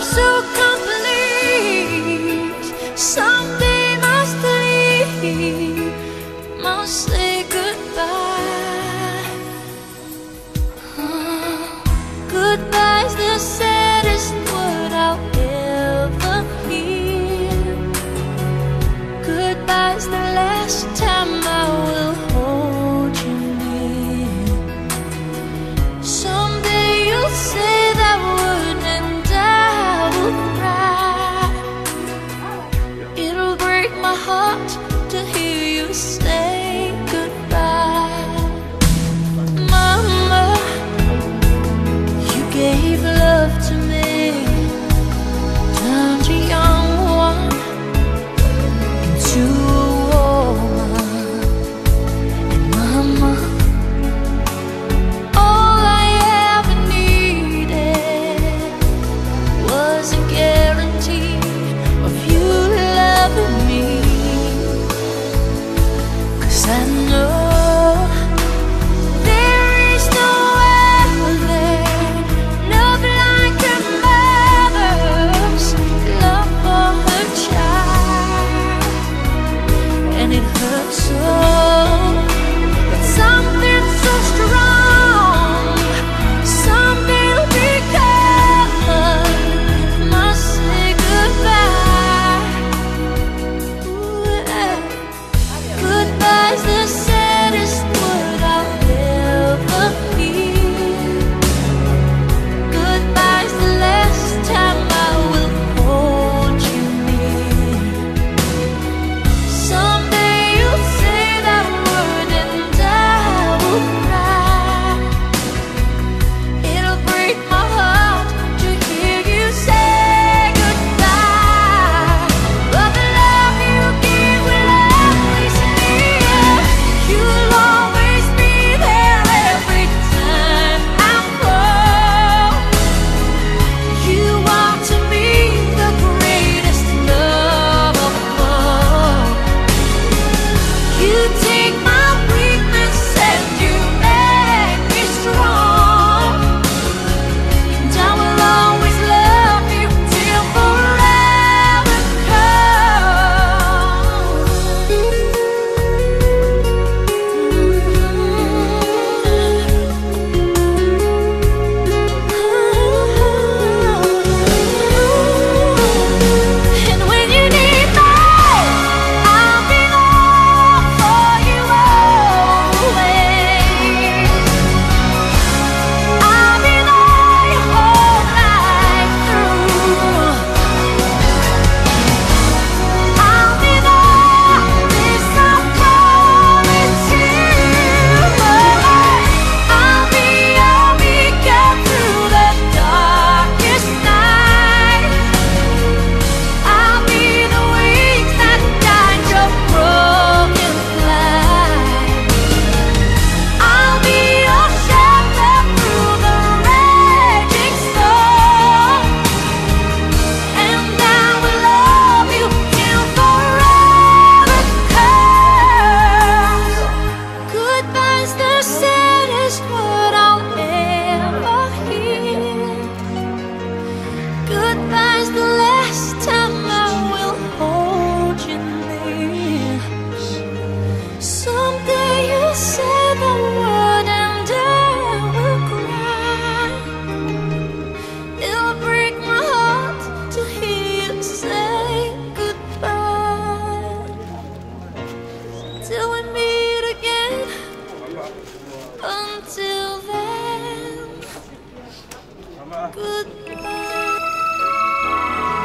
so complete. Someday must leave, must say goodbye. Goodbye's the saddest word I'll ever hear. Goodbye's the last time I will hold you near. Someday you'll say that word and I will cry. It'll break my heart to hear you say goodbye. Mama, you gave love to me, turned a young one into a woman. And Mama, all I ever needed was a guarantee of you loving me. 'Cause I know there is no other love like a mother's love for her child. And it hurts so, but something so strong someday will be gone. Must say goodbye. Ooh, yeah. Goodbye's the saddest word I'll ever hear. Goodbye's the last time I will hold you near. Someday you'll say that word and I will cry. It'll break my heart to hear you say goodbye. But the love you give will always near. You'll always be there every time I fall. You are to me the greatest love of all. You take my weakness and you make me strong. And I will always love you till forever And when you need me, I'll be there for you always. I'll be there your whole life through. I'll be there, this I promise you. I'll be your beacon through the darkest night. I'll be the wings that guide your broken flight. I'll be your shelter through the raging storm. And I will love you till forever comes. Goodbye's the saddest word I'll ever hear. Goodbye's the last time I will hold you near. Someday you'll say the word and I will cry. It'll break my heart to hear you say goodbye. Till we meet again, until then, goodbye.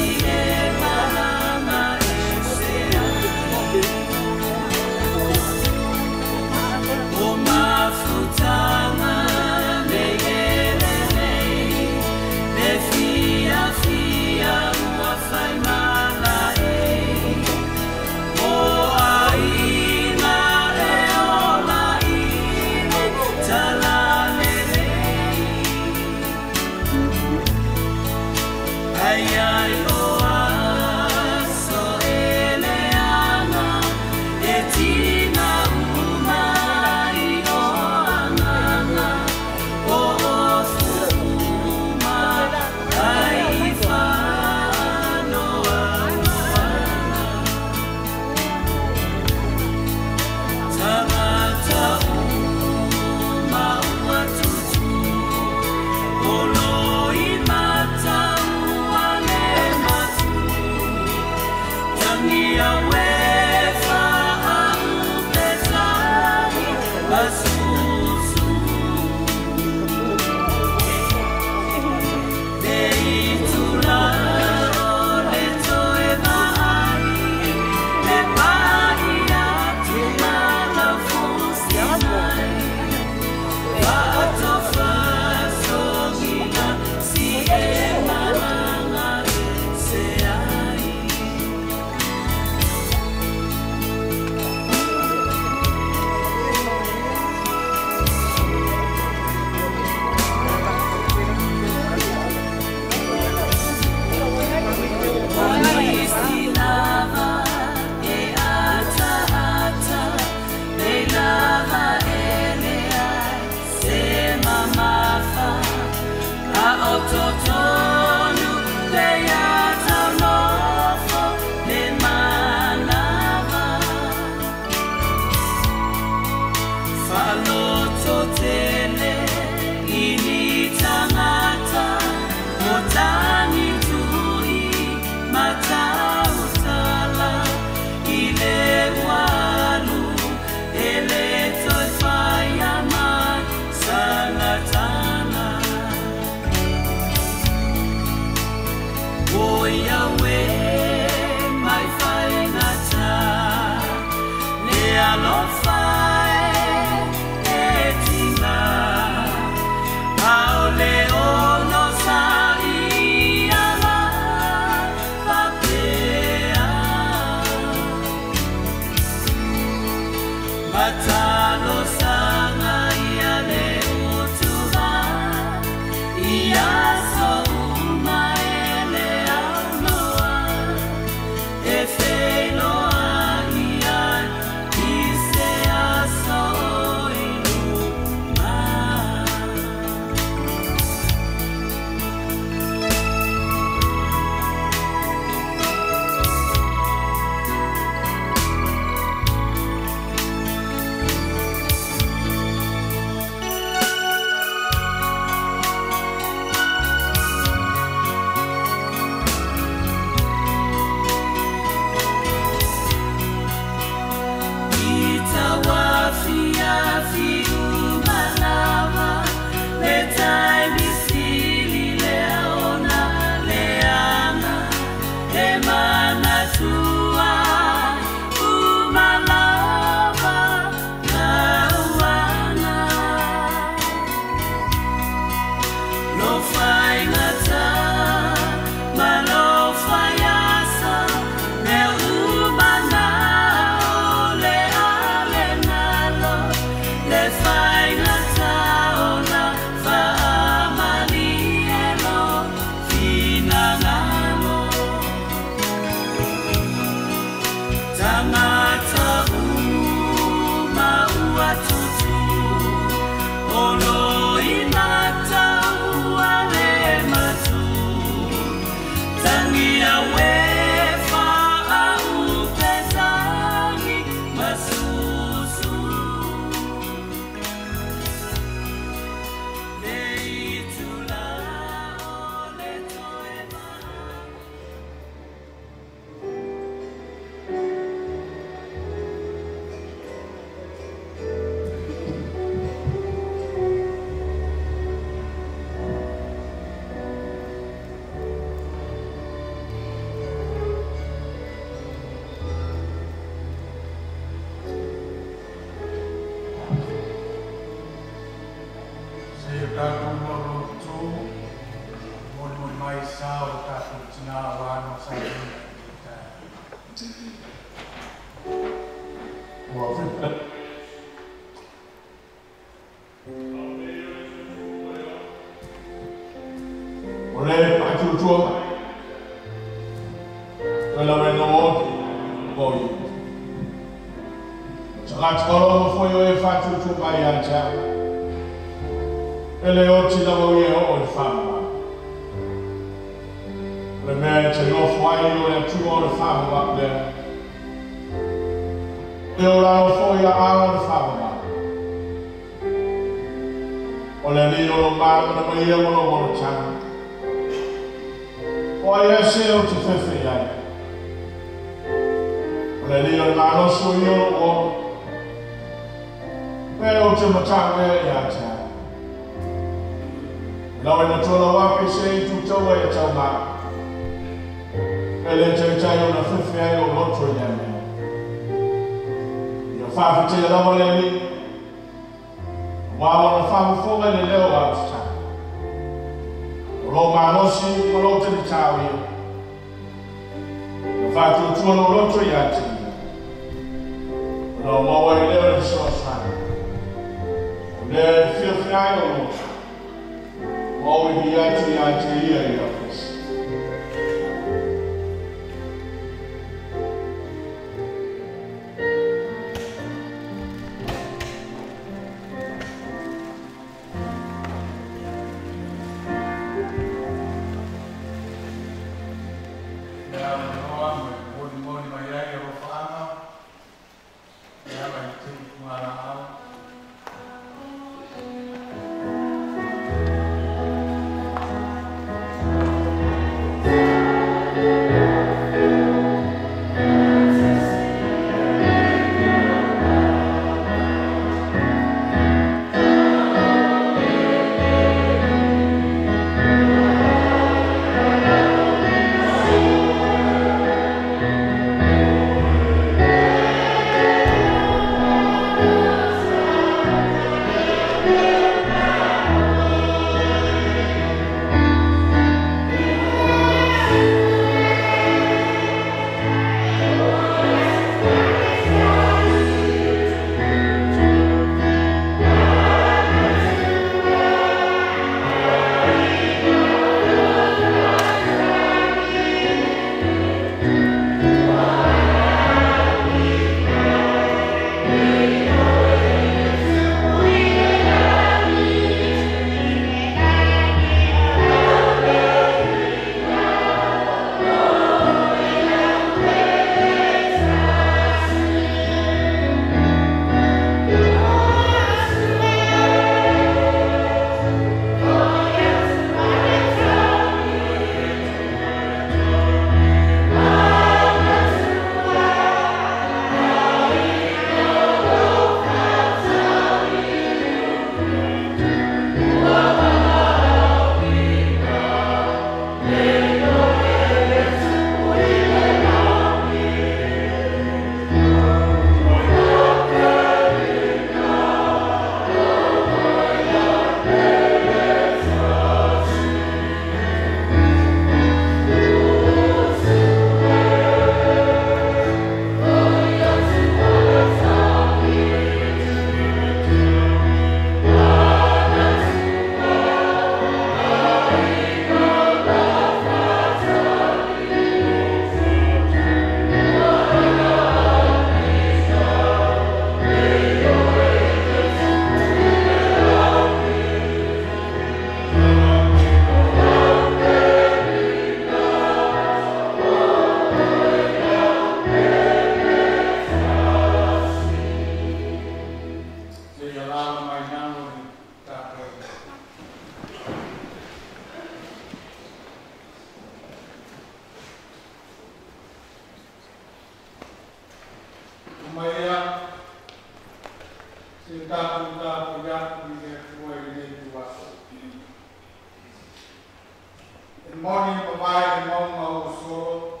Morning provide among our soul.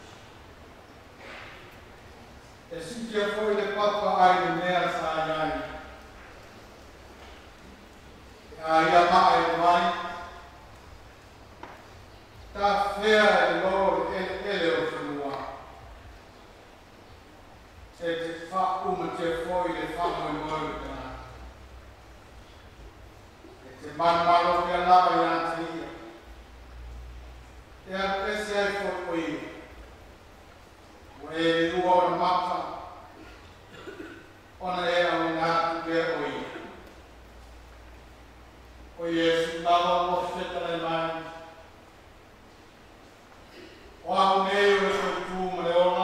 E si che foi le papa ai de mea sa ai. Ai ama ai lava i ātia. E a pese ai whakoi. O e rua o na mata. Ona e au i nātu ke oi. O Iesu lava o whetare mai. O au nei o e whaitu ma le ona.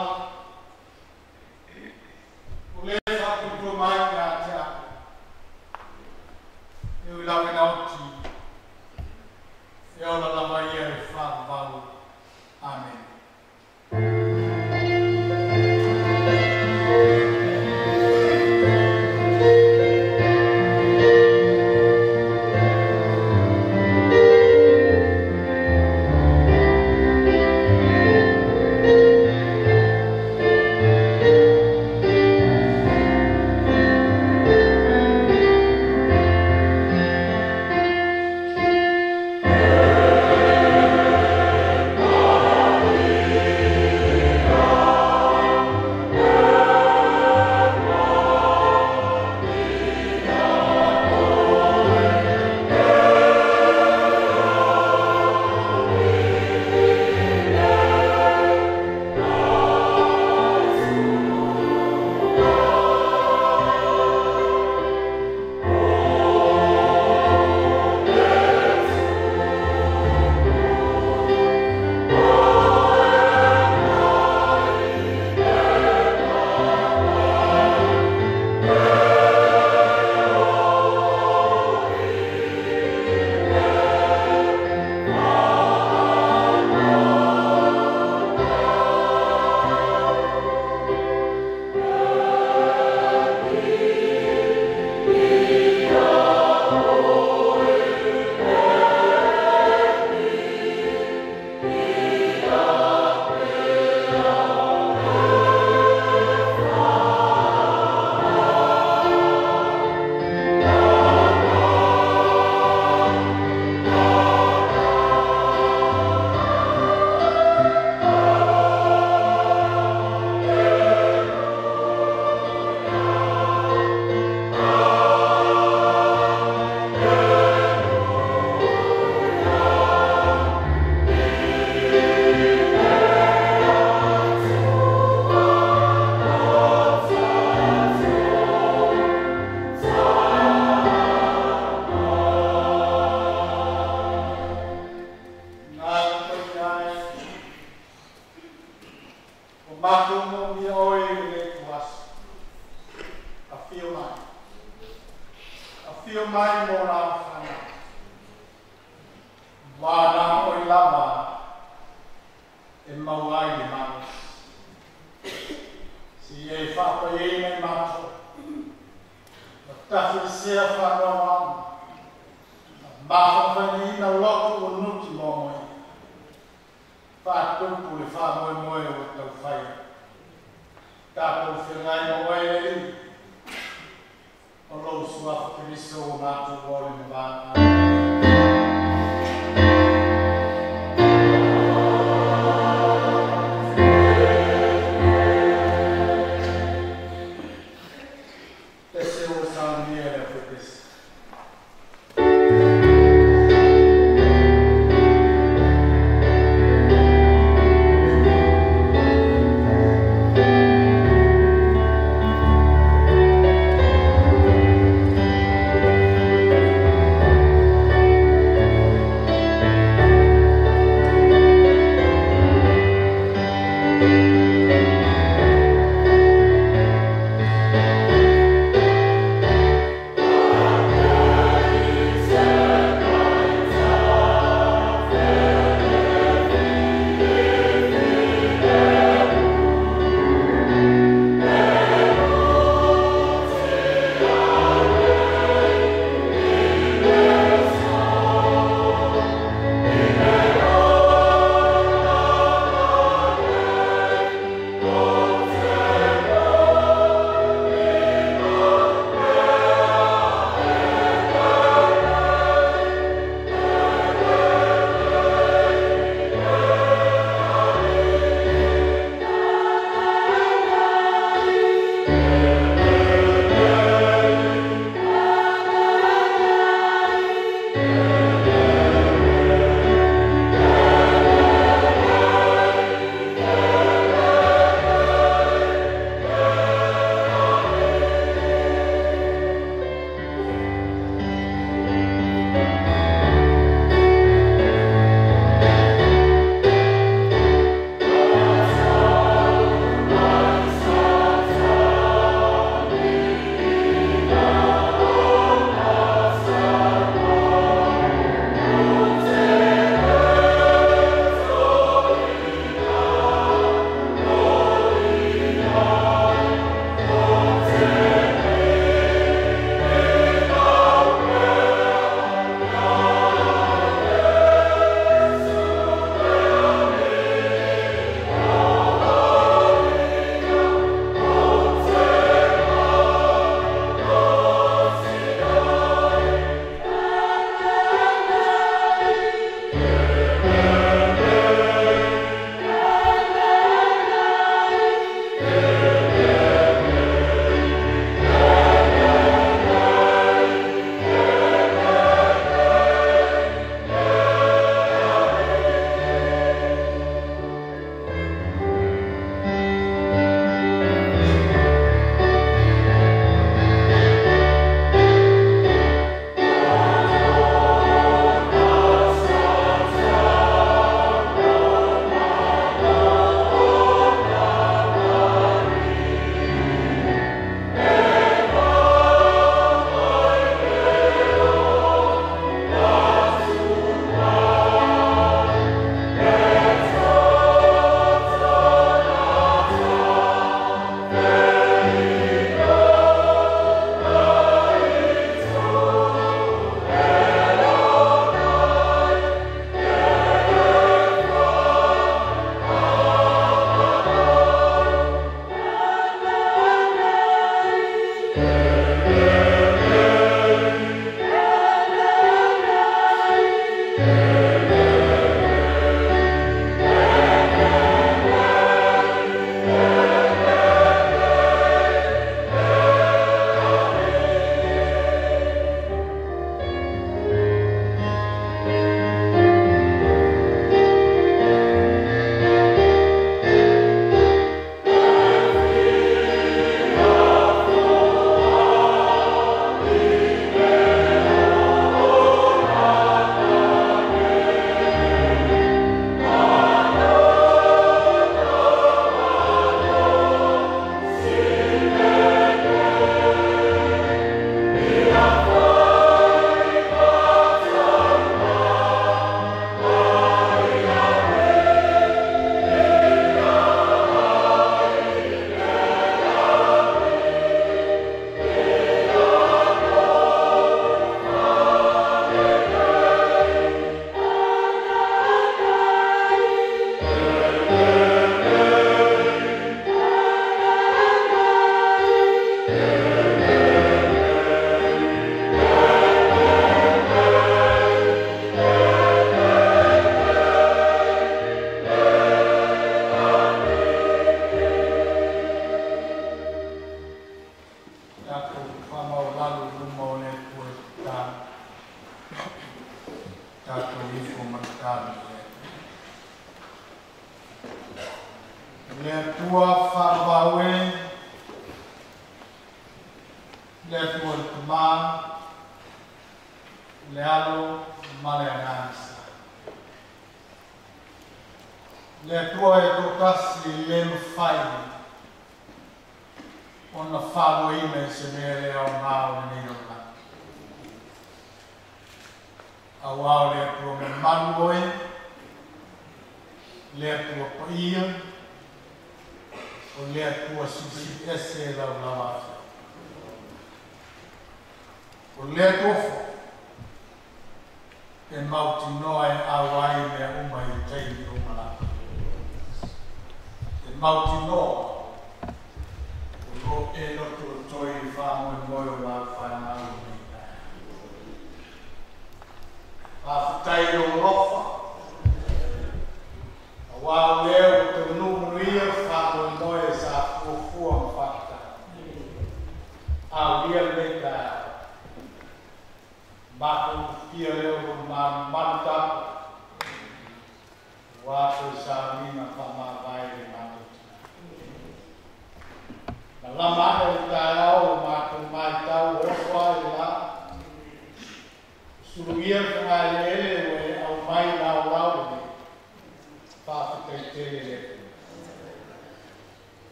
O le whakutu mai ki a te ako. E ui lawe na oti. E ona lava ia e whātavau. Amen.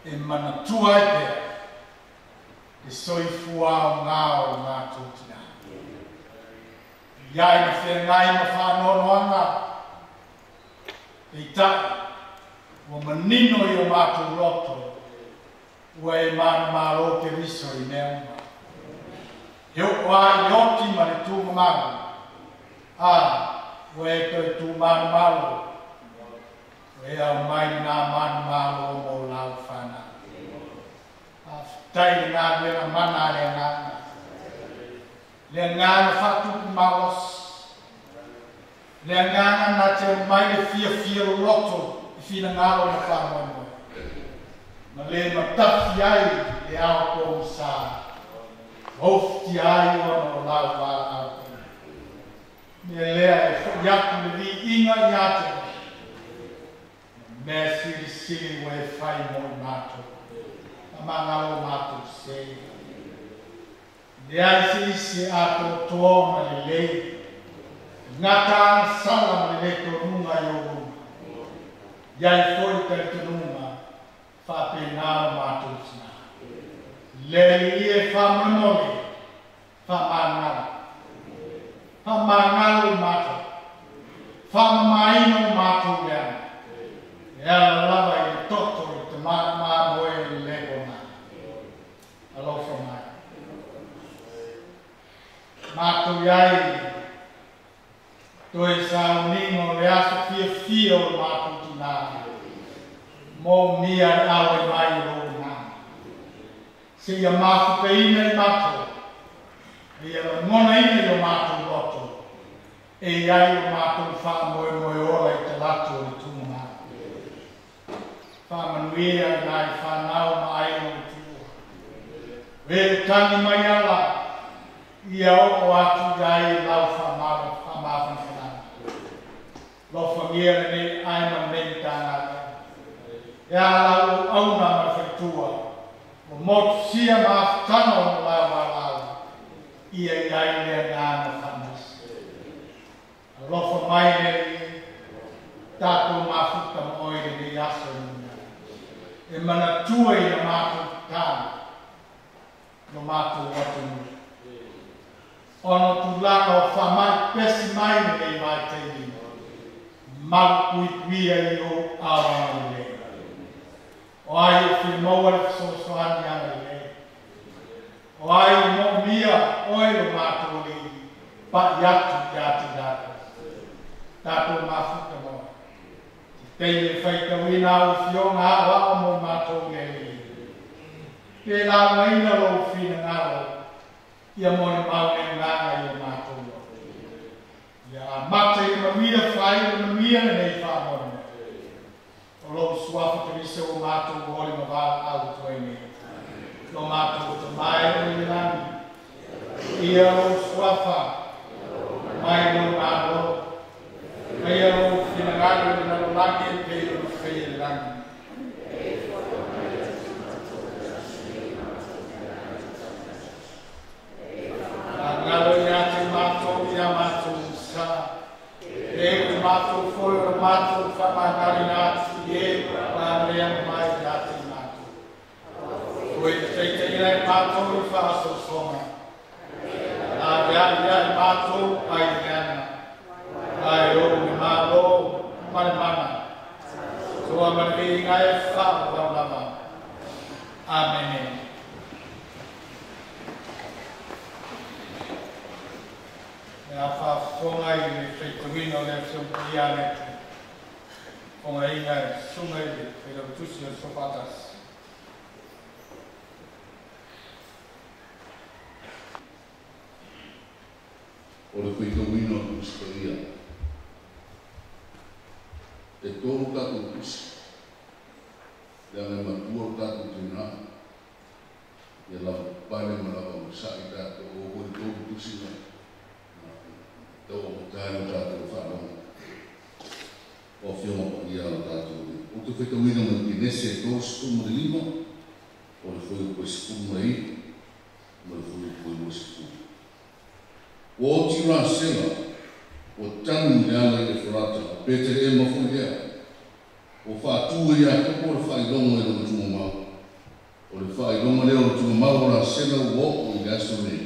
e mana tua e pea, e soifua o ngāo mātou tina. Iai na whengai ma whanoanoanga, e tai, o manino i o mātou roto, ua e mana mālo ke riso i neuma. Heo ai i oti ma le tū mamaru, ua e koe tū manu malo, e au mai nā manu malo o lau whana. Tai ngā wera mana le ngāna. Le ngāna whatuku malos. Le ngāna nā te mai le fia roto i whina ngālo na whanua moe. Ma le matafi ai le au kōmu sā. Hofti ai o lau wala au kōmu. Me lea e whayaku le vi inga i ate. Me siri wa e whai mo i mātou. Mangalo mātou se. Le ai se ato toa ma le lei. Ngata ang sala ma le to nunga i o runga. Iai foi kari to nunga. Whape ngāo mātou sina. Le ie whamanole. Whamangalo. Whamangalo mātou. Whamaino mātou lea. E ala lava i toto i te maa moe i lego nā. Alofa mai. Mātou iai, toi sa uningo le aso fia o mātou ki nā. Mō mia i awe mai i lo nā. Se ia mātou pe ina i mātou. E ia ngona ina i o mātou roto. E iai o mātou wha moe ola i te lato i tumu nā. Whamanuia nai whanau mai o tua. Wele tangi mai ala, ia o atu gai lau whamawhan whanau. Lofa ngia ne aima nei tāngata. E ala o auna ma whetua, o motu sia ma whtano o lau. Ia iai lea ngāna whanas. Lofa mai nei, tātou ma whuka moire ni aso ni. E mana tua i a mātou tāna, no mātou watu nui. Ono tu lana o whamai pesi mai nei mai te ni. Mau kuikuia i o awa i le. O ai o whi maua le sosoani ana i le. O ai o mo mia oe o mātou li, pa i atu i atu dāta. Tātou māwhuka moa. Teile whaika wina o whionga awa o mo mātou ngei. Te la waina lo whina ngaro, ia mo ni maune nganga i o mātou. Ia mata i mamia whai o mamia nei whamone. O lo suafa te risa o mātou hori ma wā au tuene. Lo mātou te mai o i rani. Ia lo suafa, mai lo mātou. Kaya lo pinagalo na lalaki at kayo na kayo lang. Ang ngalo natin mato sa mato for mato pamagaling natin ang may natin mato. Kuwait tayo mato ifaso soma. Yan mato ay yan. Ai o malo mana so amari ngai fa lama amen. Ya fa fongai ni feituino le sompiane fongai ngai sumai pero tusio sopatas. O le feituino tuskoria e tōru tātou kusi. Ia me matua tātou tēnā. Ia lau pāne ma lau sa i tātou o kori tōru kusi na. Tau o tāne o tātou whanau. O whionga pa ia la tātou. O te whetawina ma ki nese tōru spumu de lima. O le whoi koe spumu e i. Ma le whoi koe mo spumu. O tira sela. O tanu le ala i le wharata. Pete e mafu lea. O whātua ia koko le whailongo e lo tumo mau. le whaelonga leo o tunga maura sena uo i aso nei.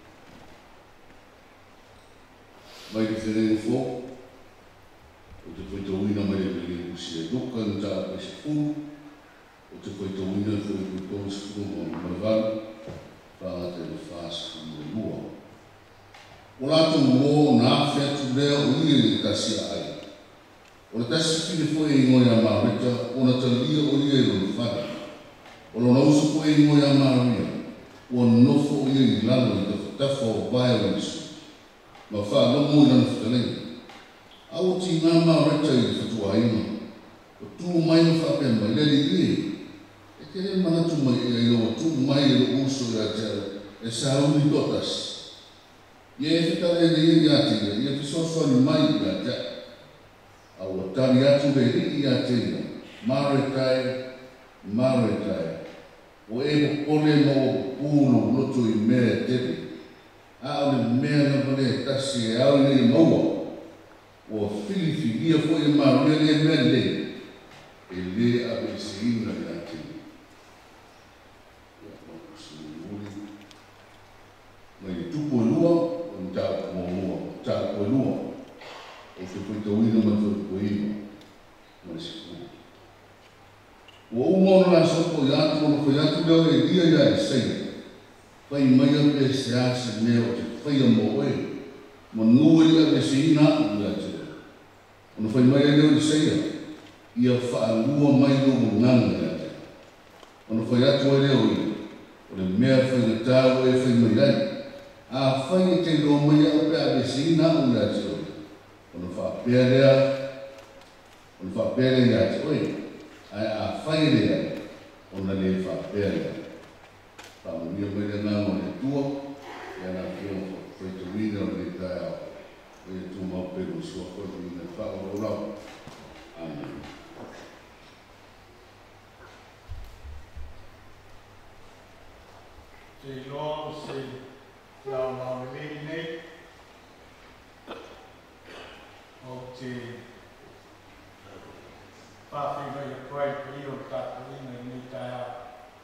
Mai ke whenenga fō, o te whaitawina mai le pili usi e luka ni tā pese furu, o te whaitawina fo i kuto si furu mo maravan, whanga te le whaasa mo lua. O lato mo na whetu lea o ia ni tasia ai. O le tasi fili fo e ngoi a marita, o na talia o ia i lona whana. O lona usu fo e ngoi a marita, o nofo o ia i lalo i te whatafa o violence, ma wha lomo i lana whatalenga. Au ti ngā marita i whatua aina, o tū mai na whapea mai leli i e ke re manatu mai e ilo tū mai i lo uso i a te e sauni totas. Ie e whitare ni i a te ia pisosoni mai i a te au a tari atu me ri i a te ia, maretai, o e pole mo puno loto i mea tepe, a o le mea na pale tasi e au nei maua, o filifilia fo i maria le mea le, e le a me se ina i a te ia. Ia o se uri, mai tupo lua, o ni tau mo lua, tau po lua, o se whaitawina ma tō koina, ma se kua. Ua umono la soko i atu, ono whai atu leo e lia ia e sei. Whai mai a pe se ase mea o te whai a mo e, ma nui a pe se ina atu ia te leo. Ono whai mai a leo i seia, ia wha lua mai lo mo nganga ia te. Ono whai atu a leo i, o le mea whai na tāu e whai mai ai, a whai e te lo mai a pe a pe se ina atu ia te leo. Ono whapea lea, ono whapea lea ia te oe, ai a whai lea, ona le whapea lea. Whamunia mai le ngā o le tua, e ana kia whaitawina o le kai au, o e tū mau peru sua whaitawina whaorau. Amen. Te loa se lau lau le nei, o te whawhiga i koe ki o tātou ina i nei tai au.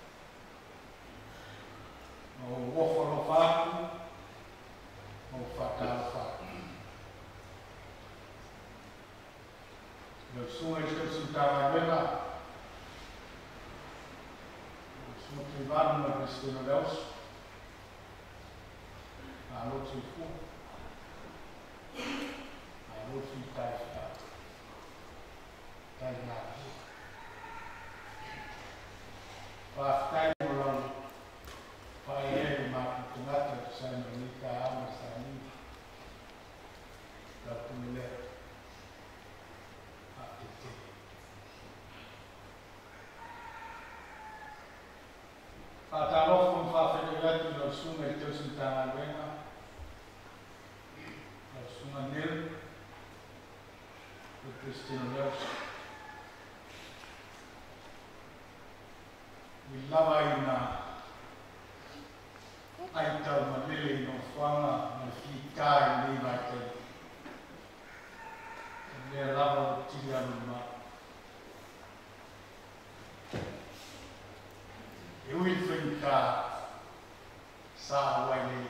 O woforo whāku, o whakaro whāku. Nau sunga i skausi tāna wena, o sunga te wānu na Kristina Leos, a lotu i fu, a lotu i tai whāku. Tai ngāki. Whāwhikai mo lau, whai ere māki tungata te saima ni ka ama sa ni. Ka kumile. A te te. Whātālofo m whawhikai atu lau sunga i tausi tāna wenga. Lau sunga nil. Ko Kristina Leos. I lava i nā aitau ma lele i no whanga ma whikai ni mai te. E mea lava o tiri anu ma. E ui whinka sā wai nei.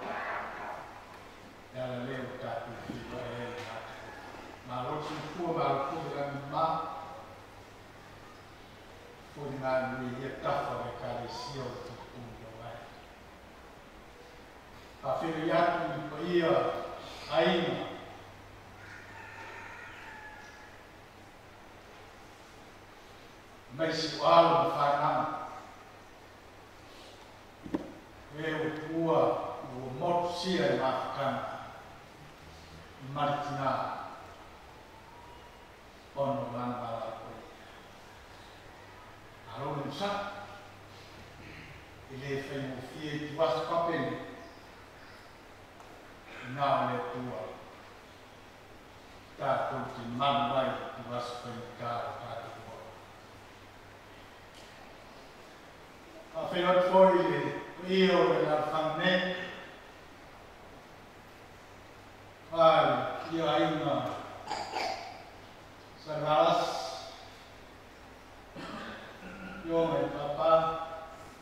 E ala leo tātu whika e hei nātu. Mā rotu kua mā rotu anu ma. Fui ngā nui ia tawha me kāre sia o te kūna wai. A whiri atu i pa ia aina. Meisi o alo na whainama. E o kua o motu sia i mawhakana. I maritina. Ono mana mala koe. Arono sa, i le whai mo fie i tuas papeni, nā le tua. Tātou te manu mai tuas whai kāra tātou ua. A whenot fōi le io e la whane, whai ki a inga sa ngaras, yo me papa,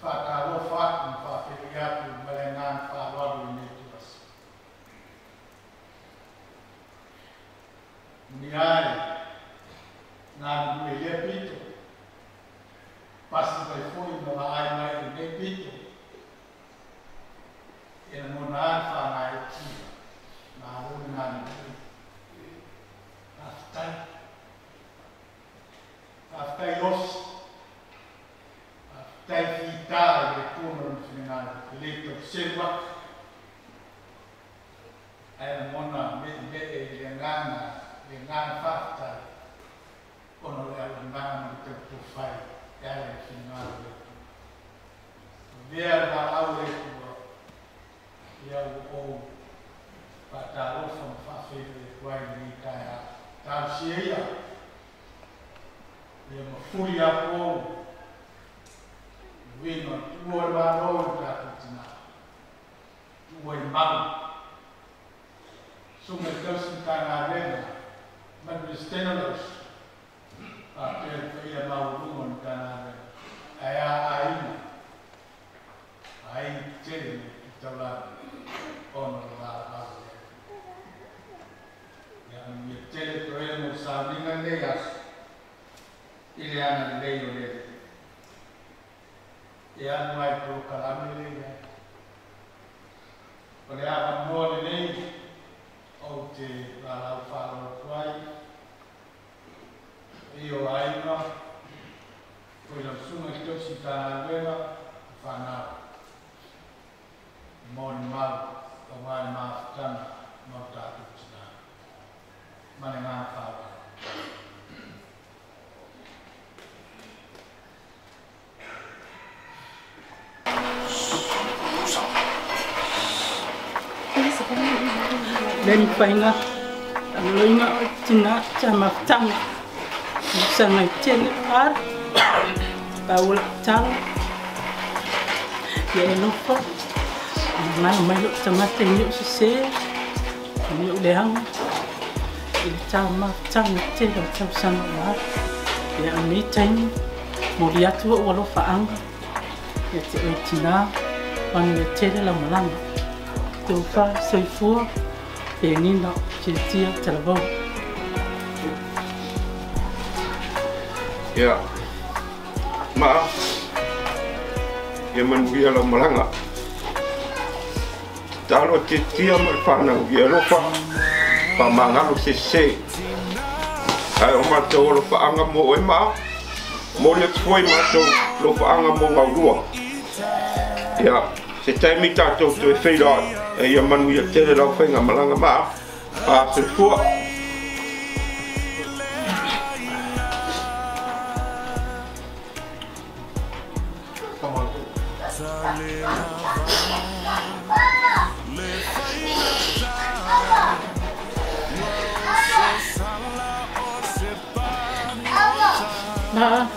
Whātalo whātu na whawhiri atu mele ngāna whāwaru i netuas. Ni ai, ngāna mui lea pito. Pasi mai fui na wa ai mai i ne pito. Ena mona ai whāngai e tia. Nā rūni ngāna mui. Aftai. Aftai os. Aftai whitāi e kūna ni whinengāna. Leto sewa. Ena mona me e le ngāna whātai. Ono le au ngāna ni te tūwhai. Ea le whinengāna leto. Vea rā au leto ia o pataro from Fafete Wai Nikaya. Tausia ia mafuri ako wino tuoi maro takutina. Tuoi mau. Sunga kausin kana rena. Madristenos. Apel ia mau rungon kana rena. Aya aina. Aina tere tawala. Ono la ale. Yang mitele proemo saminga leas. Ile ana leio le. Ya mai pro kalame le. Ole ava mo le o te la faro kwai. Io aina. Poi la suma che si ta aveva fana. Mon mal. Kawai maafkan mauta tutsina. Mane ngāwhawa. Leni whainga, loinga o tina, tia maftanga. Sanga i tene par, paula tala. Ia e nofa. Mana mai lo tamate ni se se ni o leang il tama tama te lo tau sana wa ya mi time mo dia tu o lo faanga ya te o tina pan le te la malanga tu fa sei fu e ni no te tia te la bo ya ma ya man via la malanga. Talo te tia mai whanau i arofa, pa mangalo se se. Ai o mātou lo whaanga mo e maa, mo le tuoi mātou lo whaanga mo ngaurua. Ia, se taimi tātou tu e whaira, e ia manu ia tere lau whainga malanga maa, a te fua. Ma.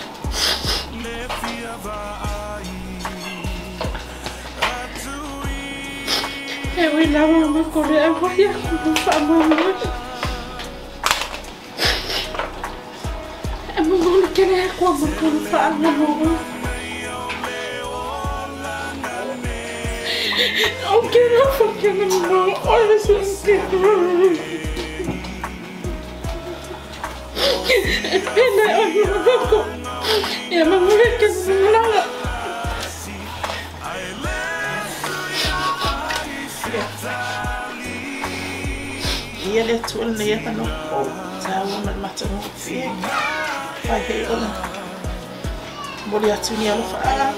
E ui lawa me kore a wai a kuru whamama. E mungu kere a kua ma kuru whamama. O kere a whakena mo ora sun Pena o nuko. E mamãe que se nada. E ele tuol ne ya no ko. Sa wo man mata no fi. Fa he ona. Mori atuni alo fa.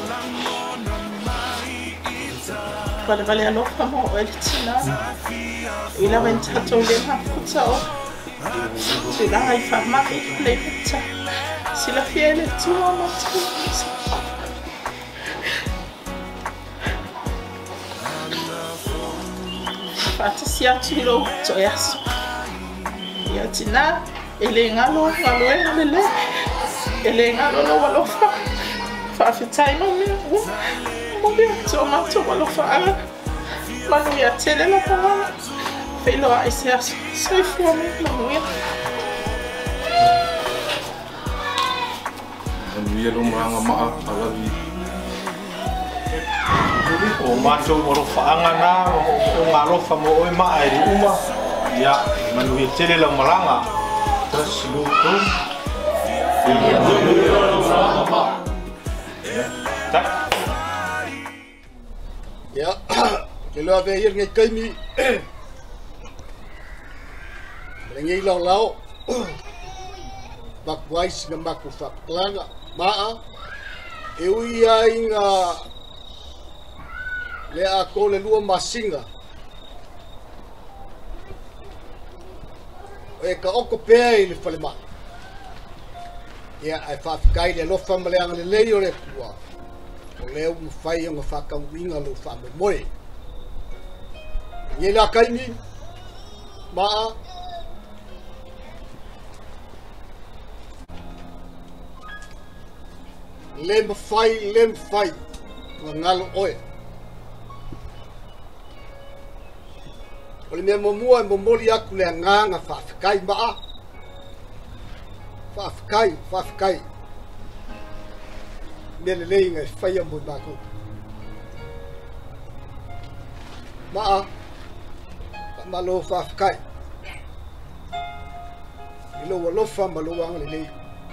Vale alo fa mo ele tina. Ila venta to le ha futsao. Se la hai farmaki le pizza. Si la fiele tua mattina. Fate si atilo toyaso. Ya tina ele ngalo ele. Ele ngalo no walofa. Fa fitai no me. Mo be tomato walofa. Manu ya tele la pa. Felo a esse sai fome na rua. Ia lo manga maa alawi o mātou moro whaanga nā o ngā rofa mo oi maa e uma ia manuia tele lau malanga tas luto ia ke loa vea ngai kaimi ngai lau makuais na maku whaklanga maa e ui ai ngā lea a ko le lua masinga e ka oko pēa i le whale maa ia ai whaafikai le lofa maleanga le lei o le kua o leo mwhai o ngā whakauinga lo whaamemoi ngai la kaimi maa le mwhai ngalo oe o le mea momua e momoli aku le nganga whaafikai maa whaafikai mea le lei ngai whaia mui mako maa malo whaafikai i loa lofa malo anga le lei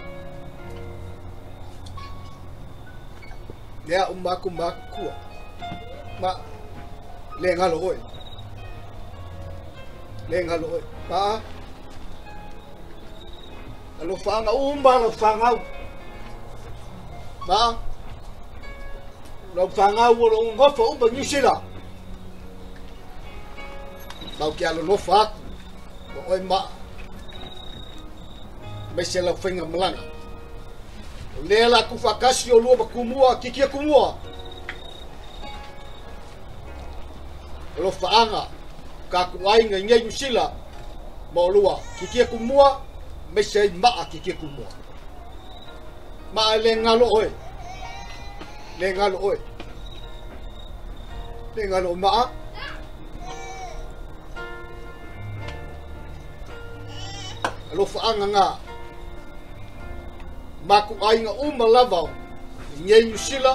lea o maku kua ma le ngalo oe pa alo whaanga lo whaangau ma lo whaangau o lo ngofa upa New Zealand tau ki alo lofa aku o oi ma me se la whainga malanga lea la ku whakasi o lua kumua kikia kumua lo whaanga ka kuai ngai New Zealand mo lua kikia kumua me se maa kikia kumua maa le ngalo maa lo whaanga ngā maku ainga lava New Zealand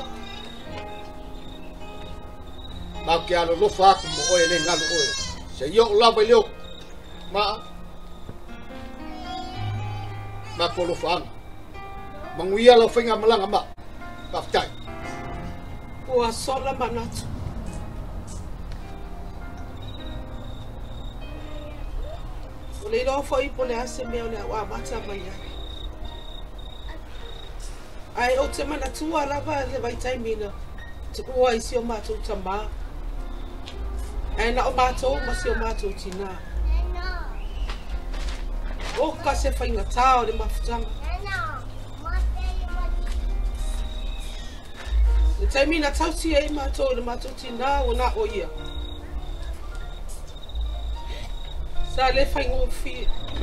ma ke alo lo fa ku mo oe le ngalo oe se yo lava yo ma ko lo fa manguia lo finga malanga ma paftai o a sola manatu o le lo fa i pole ase me o le wa mata mai ai o te mana tua lava le vai taimina te ua isi o mātou tamā ai na o mātou masi o mātou tina o ka se whainga tāo le mawhitanga le taimina tauti e mātou le mātou tina o na o ia sa le whainga o fi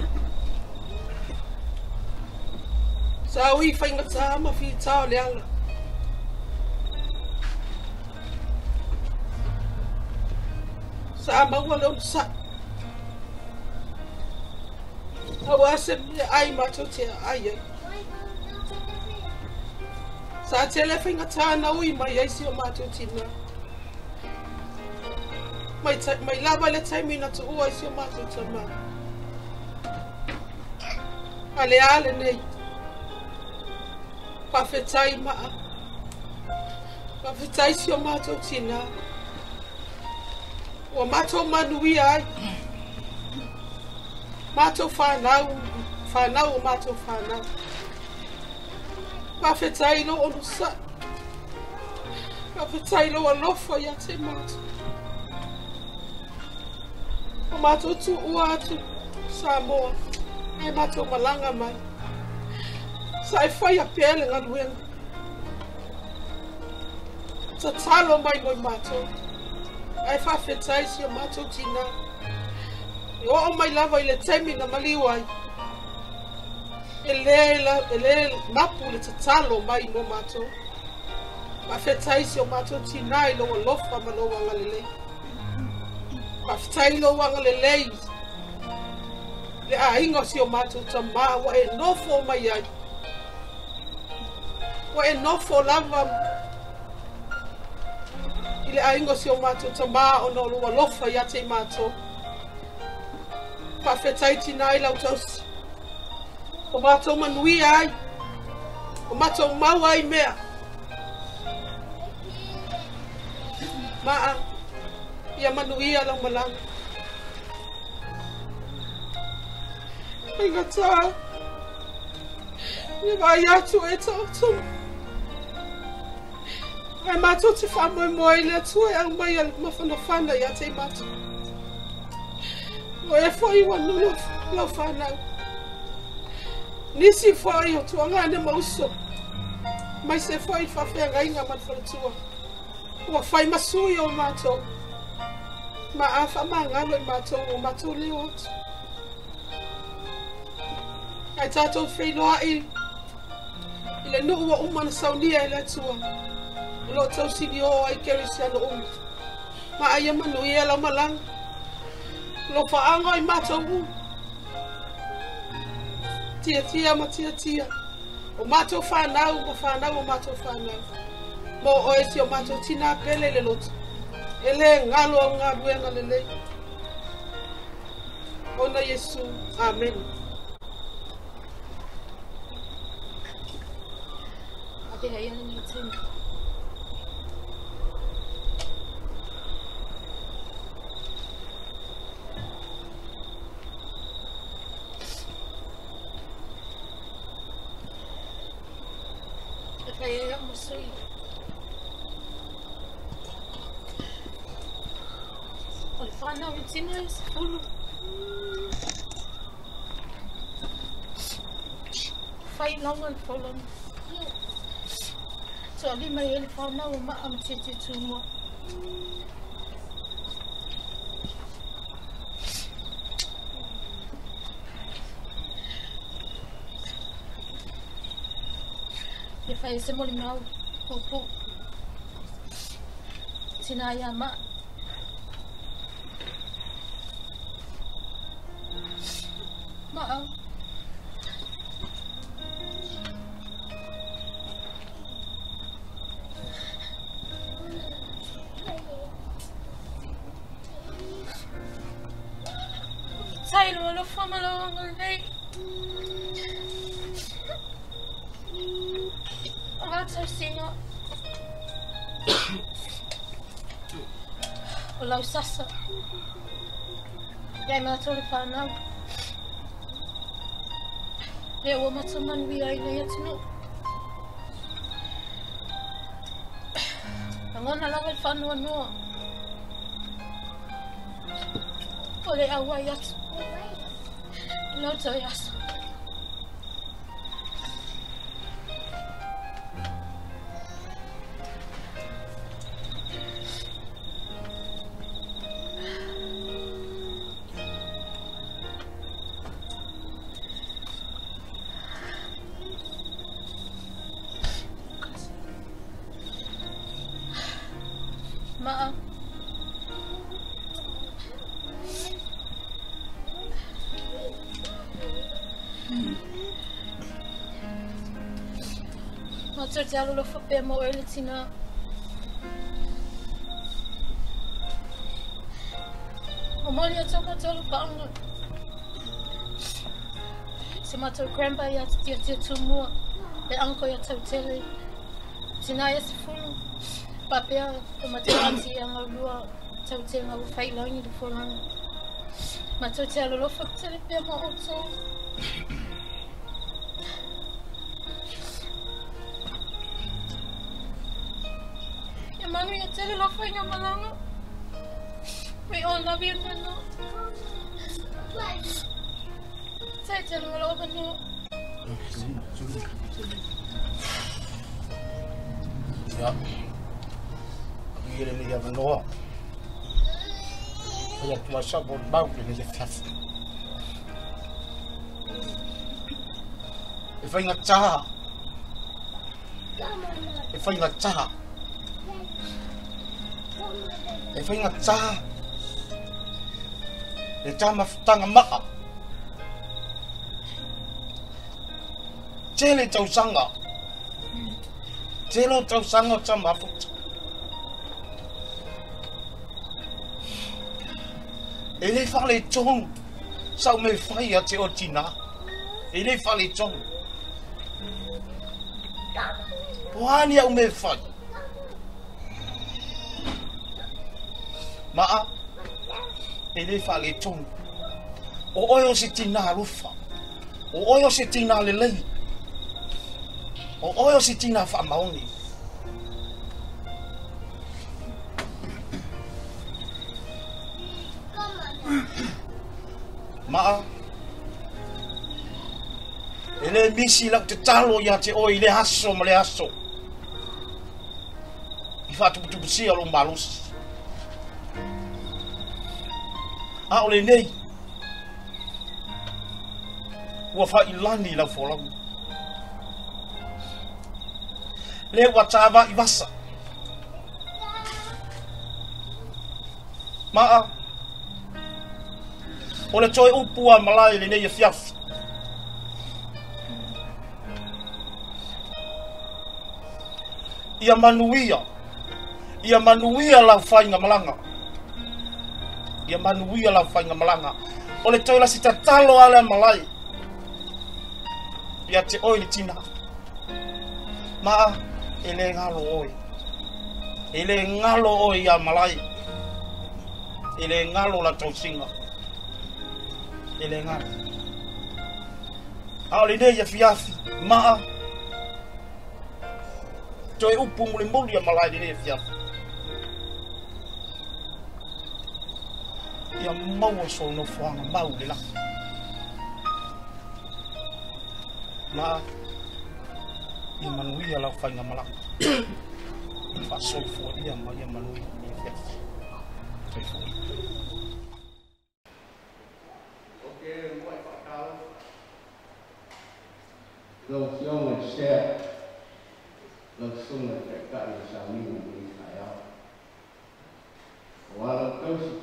sa ui whainga tā ma fi tāo le ala sa maua leo sa awa se ai mātou te ai sa te le whainga tā na ui mai eisi o mātou tina mai lava le taimina tu ua eisi o mātou tama ale ale nei Pafetai maa, pafetai si o mātou tina, o mātou manui ai, mātou whanau o mātou whanau, pafetai lo o nusa, pafetai lo o lofo ia te mātou, o mātou tu ua atu Samoa, e mātou malanga mai, sa e whai a pēle ngā nuenga. Sa talo mai moi mātou. Ai whawhetai si o mātou tina. I o mai lava i le temi na maliwai. E le mapu le tatalo mai mo mātou. Whawhetai si o mātou tina i loa lofa ma loa wanga lelei. Whawhetai loa wanga lelei. Le a inga si o mātou tamā wa e nofo mai ai. Wa e nofo lava i le ingo si o mātou tamā o no lua lofa ia te mātou. Pawhetai tina ai lau tausi. O mātou manuia ai. O mātou mau ai mea. Maa, ia manuia lau malanga. Inga tā. Ia vai atu e tautu. Ai mātou te whamoe moe le atua e au mai al mawhanawhana ia te mātou. O e whai wanu lau whanau. Nisi whai o tuanga ane mauso. Mai se whai whawhea ngainga man whalatua. Ua whai masui o mātou. Ma a whama ngalo i mātou o mātou leo atu. Ai tātou whenua i le nuu wa umana saunia e le atua. Lo tau sini o ai kere si ano umu. Ma ai manu i e lau malang. Lo whaanga i mātou u. Tia tia ma tia tia. O mātou whanau ma whanau o mātou whanau. Mo o e si o mātou tina pele le lotu. E le ngalo au ngā ruenga le lei. Ona Yesu. Amen. Ape hei ana ni tēnā. Hei ea masui. O le whanau i tina e se pulu. Whai longa le whaulana. So ali mai e le whanau o maa ma te tūmua. E whai se moli mau, popo. Tina ia maa. Maa. Tailo lo whamalo anga nei. Rātou singa. O lau sasa. Iai mātou le whanau. Le ua matamanu i ai nei atino. Angona lawa le whanua noa. O le awai atu. Lau tau yasa. Maa. Mātou te alo lo whapea mo e le tina. O moli a tau mātou lo paanga. Se mātou grandpa i atu tia tūmua. Le anko i a tau tele. Tina ia se fulu. Papea o mātou ati a ngaulua. Tau te ngau whailangi le wholanga. Mātou te alo lo whapea pia mo o tau. Manu ia tele lo whainga malanga. We all love you, Nana. Sai tele lo over no. Ya. Aku ia le ia manoa. Ia tua sabor bau le le faf. E whainga taha. E whainga taha. E whainga taha. E tama whtanga maa. Tele tau sanga. Telo tau sanga o tama futa. Ele fa le tong. Sau me fai a te o tina. Ele fa le tong. Wani au me fai. Maa. Ele fa le tong. O oyo se tina rufa. O oyo se tina le lei. O oyo se tina fa maoni. Maa. Ele misi lak te talo ya te o ile haso ma le haso. I fa tu si alo malus. A ole nei. Wa fa ilani la folang. Le watava ibasa. Maa. Ole toi upua malai le nei fiaf. Ia manuia la fainga malanga. Ia manuia la fainga malanga. Ole toi la sita talo ala malai. Ia te oi tina. Maa ele ngalo oi. Ele ngalo oi ya malai. Ele ngalo la tausinga. Ele ngalo. Aole de ya fiafi. Maa toi upu muli ya malai de fiafi. Ia mau so no fuanga mau de la. Ma ia manuia la fainga malanga. Fa so fo ia ma ia manuia ni fiafi. Toi fo. Okay, moi fa lo siong e share lo sung e ka ni sa mi ni kaya wala tos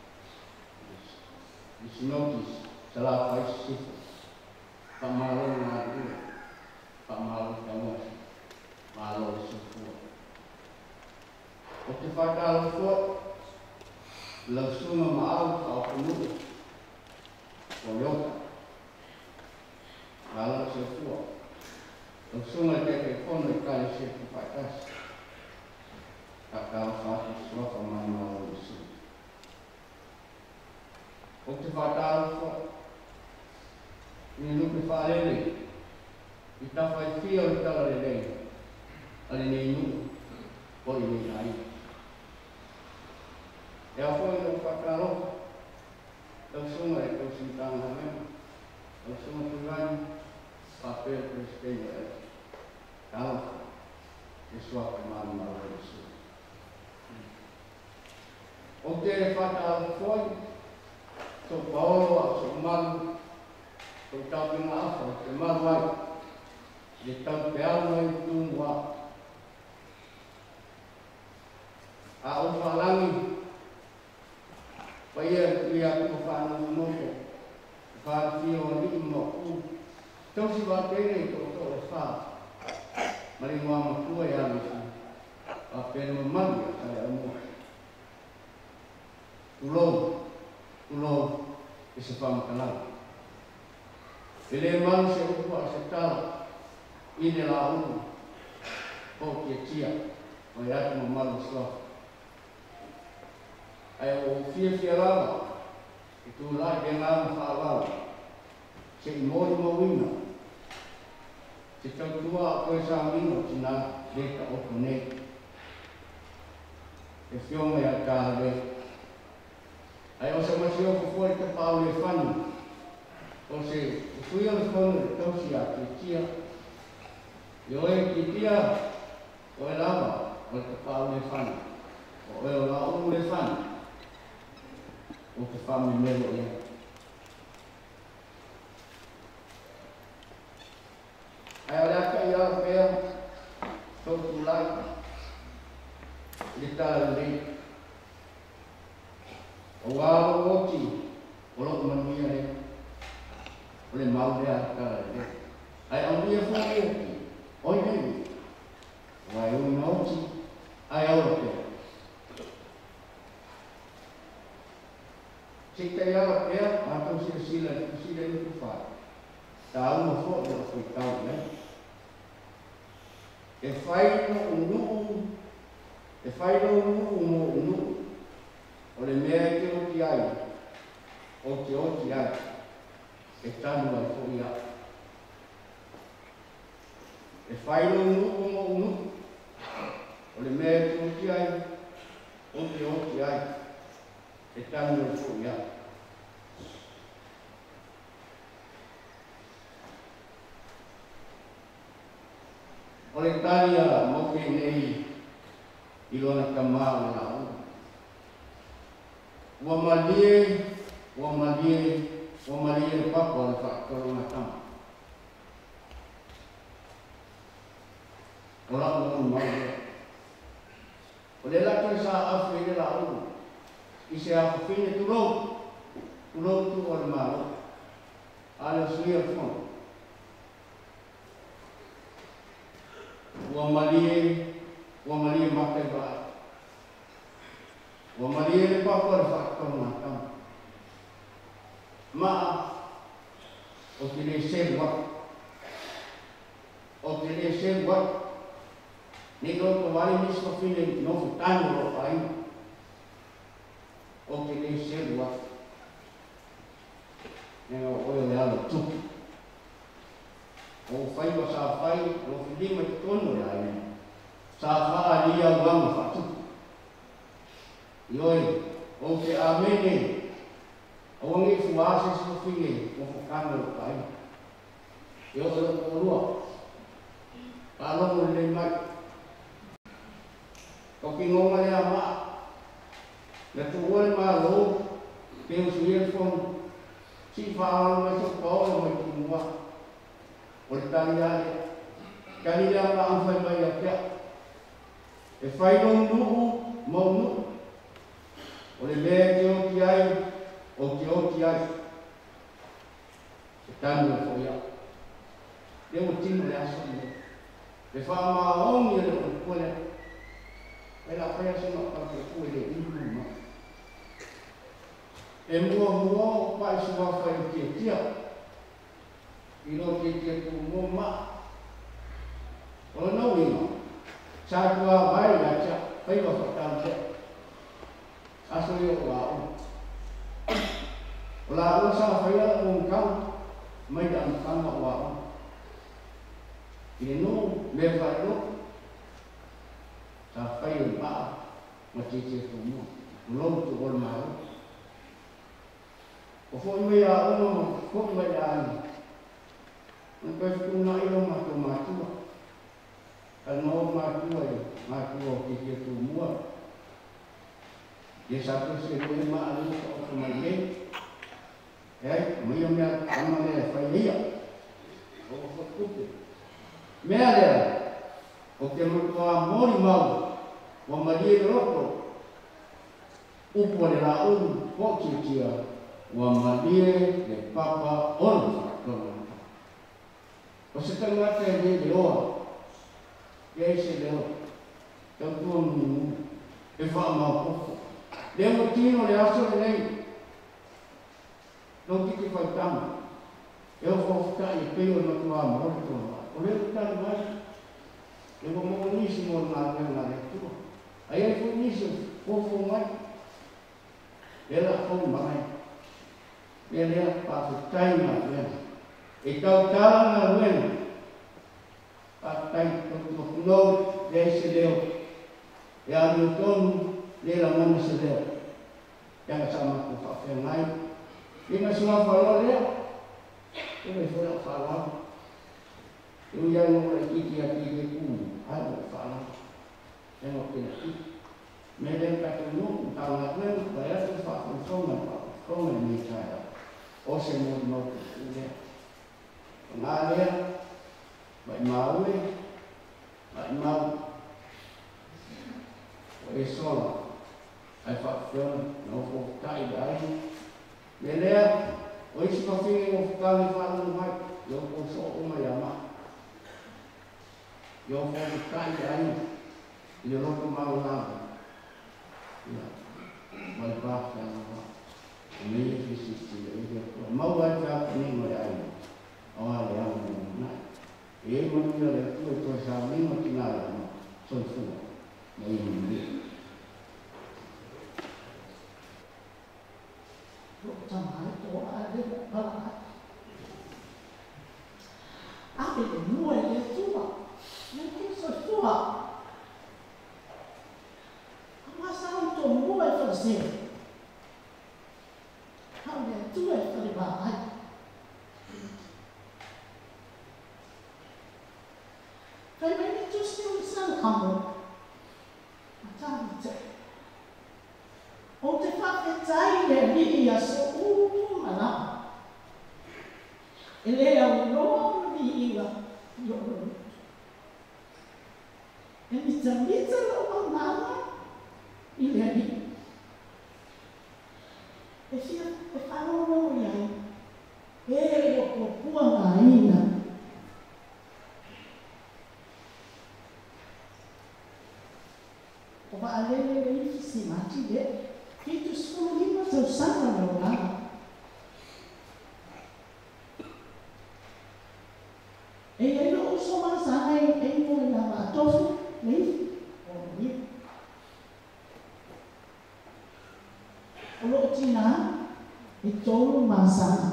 is notice sala fa si pamalo na ni pamalo kamo malo si fu o te fa ka lo lo sung ma au fa ku o yo Kalau sesuatu, langsung aja ke phone kali saya pakas. Kakak faham sesuatu mana urusan. Waktu fatal, ini lupa fatal ini. Kita feel kita lelai. Ada ini, kau ini lagi. Ya apa yang fatal? Langsung aja kau sintang nama. Langsung tuan papel presiden kalau sesuatu mana itu. Okey, fatal foi. So Paulo assumal so tahu apa? Semalai di tampil itu wa. Aku falangi. Bayar dia tu falangi nopo. Fazio ni mo. Então se bater com o fa, mas não há uma coisa assim. Apenas uma manga, saya amor. Tulo, esse fama canal. Ele é mal se o for aceitar, ele lá porque tia, vai dar uma mal só. Aí o filho lá, e tu lá que lá falar, se morre mawina. Se tau tua koe sa mino tina leka o kone. E whionga ia kāre. Ai o sa masi o kufoi te pao le whanu. O se ufui o le whanu le tausi a ke tia. I o e ki tia o e lava o te pao le whanu. O e o la o le whanu. O te whame melo ia. Ai olha que eu vejo todo lado de tal ali o ao outro o logo mania né o mal de a cara né ai um dia foi aqui olha vai um noite ai outro Cita ia pea, atau sila itu fai. Tahu mafo dia fai tahu ya. E fai no unu, oleh mea ke o tiai, e tanu ai fo ia. E fai no unu, oleh mea ke o tiai, e tanu ai fo ia. Oleh talia moke nei ilona kamau na Wa malie papa na faktor na tam. Orang mau. Oleh la tu sa afile la u. Ise afile tu tu or mau. Ala suia fon. Wa malie makai ba. Wa malie papa na faktor na tam. Ma o tele selwa ni lo wali ni so fine no futano lo pai o tele selwa ne o le alo tu o fai wa sa fai o fili ma tono la ne sa fa ali ya wa fa tu yoi o te amene o ngi fuase so fine o fukano lo pai yo lo lua kalau le mai ko kingonga le ama le tuol ma lo pe suil fon si fa ma so ko mo kinwa o talia kalia pa ang fai mai ya e fai no mo o le le jo kiai o kiai tanu fo ya le mo tin le aso le fa ma o mi le ko le la fa so no pa ke ku le ni ma e mo pa so wa fa ke tia ino ke ku mo ma o no wi ma cha kwa vai la cha pai wa fa ta che aso yo wa la sa fa ya un kan mai da kan ma wa ino le fa no sa fa yo ba ma che tu mo lo tu gol ma o fo me ya uno fo me ya ni un pe tu na ilo ma tu al no ma tu ke tu mo ye sa tu se ko ma alu ko ma ye mai o mea ama le fai ia o fotupe mea le o ke motoa mori mau o malie roko upo le la unu poki tia o malie le papa ono o se tangata e le oa e se le oa tau tuonu e wha mau pofo le mo tino le aso le nei no kiki fai tama e o fofta i peo na tua mo to o le tama mai e mo nisi mo na le tu ai fu nisi fofo mai e la fo mai e le pa tai na le e tau na wen pa tai to no de se leo e a no ton le la mano se leo ya sama ku fa mai Ina semua falou dia, ini sudah falou. Ini yang mulai kita ada falou. Yang kita Medan katunu tawanan bayar tu fakir soman ni saya. Ose mau dia. Pengalia, baik mau, esok, fakir, no kai dah. Melea, hoje só fiquei ofuscado e falando mais. Eu sou uma yama. Eu vou ficar aí. E eu não tomar nada. Mas basta, não. o se. Hau mea tua e whare wā ai. Kai mai ni tu si o san amo. A tāni te. O te whawhetai le mi a so utu mana. E le au noa mi iwa i o roto. E mita lo mana i le ni. E fia, e whanau iai. E o kua ngā ina. O wa alele le ifi si mati le. Kitu skulu lima tau sana lo lana. E e lo uso masana e mo i lama atofu. Nei, o ni. O lo tina e tolu masana.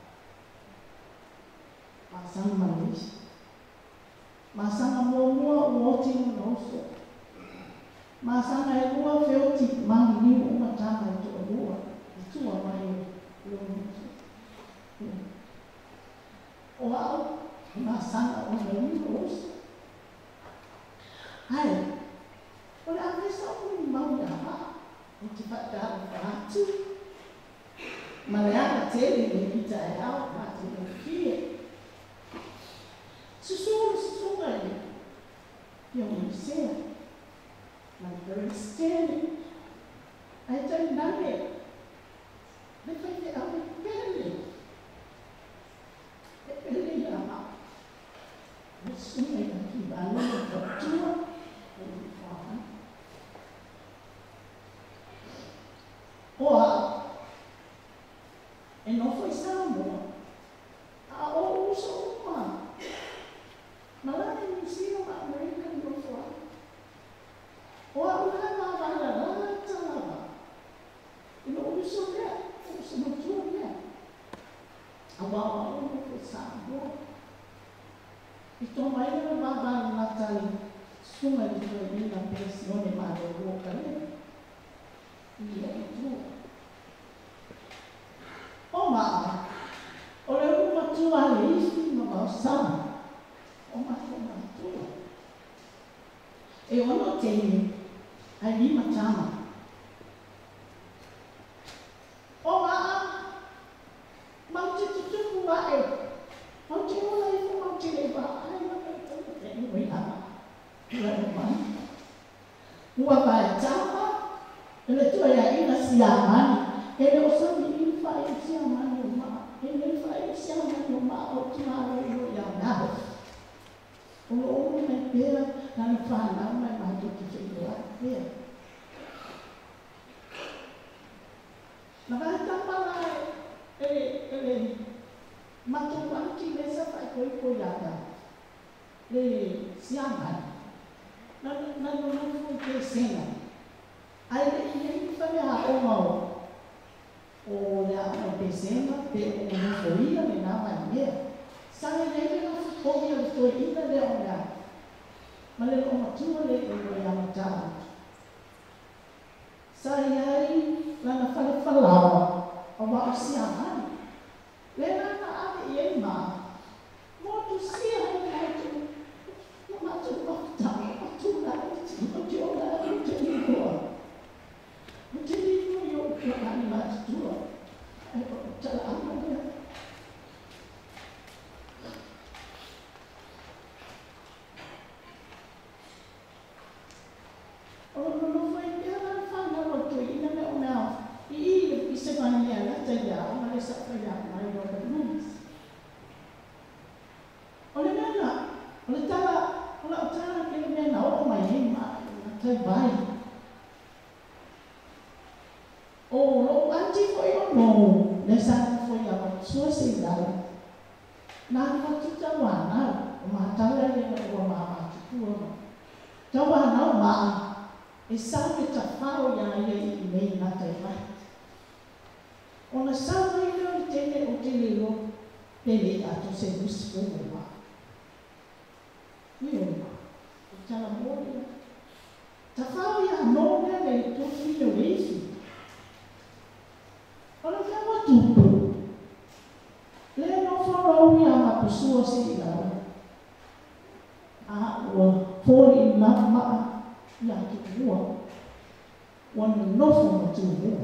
Masana manis. Masana mua o tino noso. Masana e lua feoti mangi ni o matama e tua lua. E tua mai o lo nitu. O au, masana o le nitu. Hai, oleh apa sahaja ni mau dah, untuk pada waktu, Malaya teri ni kita ada mati mungkin. Susu ni, yang Malaysia, Afghanistan, ada nane, lepas ni apa peli, peli apa, Muslim yang kita betul. Oa, e não foi Samoa. A o uso uma. Malana ni sino ma Amerika ni foi. Oa ula ma bala tala. E no uso que, uso no tuo que. Awa o não foi Samoa. E toma ele ma bala natali. Suma di foi na pensione ma do locale. E é tudo. Oma, olha uma tua ali, uma sala. Oma tua. Eu anotei ali uma chama. Oma, mas tu vai. Não te olha aí, não te leva. Ai, não tem que olhar. Não vai. Uma vai chama. Ele tu ya ina siaman, ele osabi infa siaman yuma, ele fa siaman yuma o tumaro yo ya na. O me pera na fa na me ma to ki fe ya. Na vai tapala ele mato wanti mesa fa ko ya da. Le siaman. Na no ke sena. Aí ele foi a uma olha a dezembro de uma folha me na mania sai ele não foi a folha de olhar mas ele uma tua ele foi a matar sai aí lá na falava uma oceana lena na ave ma muito se aí não matou matar tu lá tu olha tu jadi yo akan mati dua. Cara apa dia? Oh, não foi dia lá fala waktu ini na. Ini bisa banyak lah saja. Malaysia banyak mai orang Malaysia. Oleh mana? Oleh cara kita nak main mah terbaik. O lo anti foi o no, nessa foi a sua cidade. Na noite tawana, o matala ele o mama tudo. Tawana ma, e sabe tafao ya ele nei na taiva. Ona sabe ele tem o telelo, ele a tu se busca o ma. E o ma, o tala moria. Tafao ya no ele tu filho isso. maa ia ki ua. Wana nofo ma tu mua.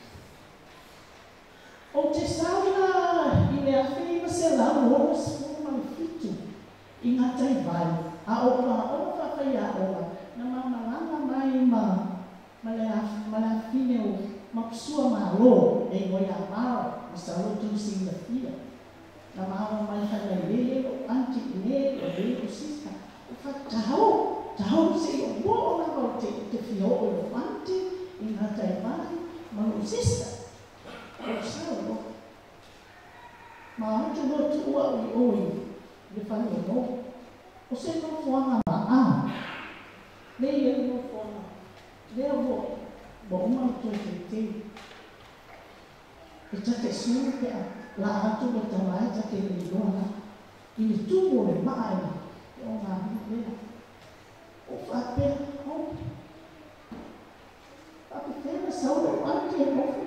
O te sauna i le awhi ma se lau o se ma fitu. I ngā tai vai. A o ka o whawhai a oa. Na mamalanga mai ma le awhine o mapsua ma lo. E ngoi a mao. Ma sa lo tu si na fia. Na mao mai hana le o anti ne o le o sista. O whakahau. Tahau se o mo o na wau te fio o lo anti. I ngā tai vai. Ma lo sista. O sao ma atu no tu ua oi le whanu no. O se no whanga ma a. Le ia no whanga. Le a wo. Bo uma to te. E tate suru pe a. La atu o tawai tate le loana. I le tumo le maa e. E o ngā lea. O whapea. O. Papi tēna saura o ante e mofu.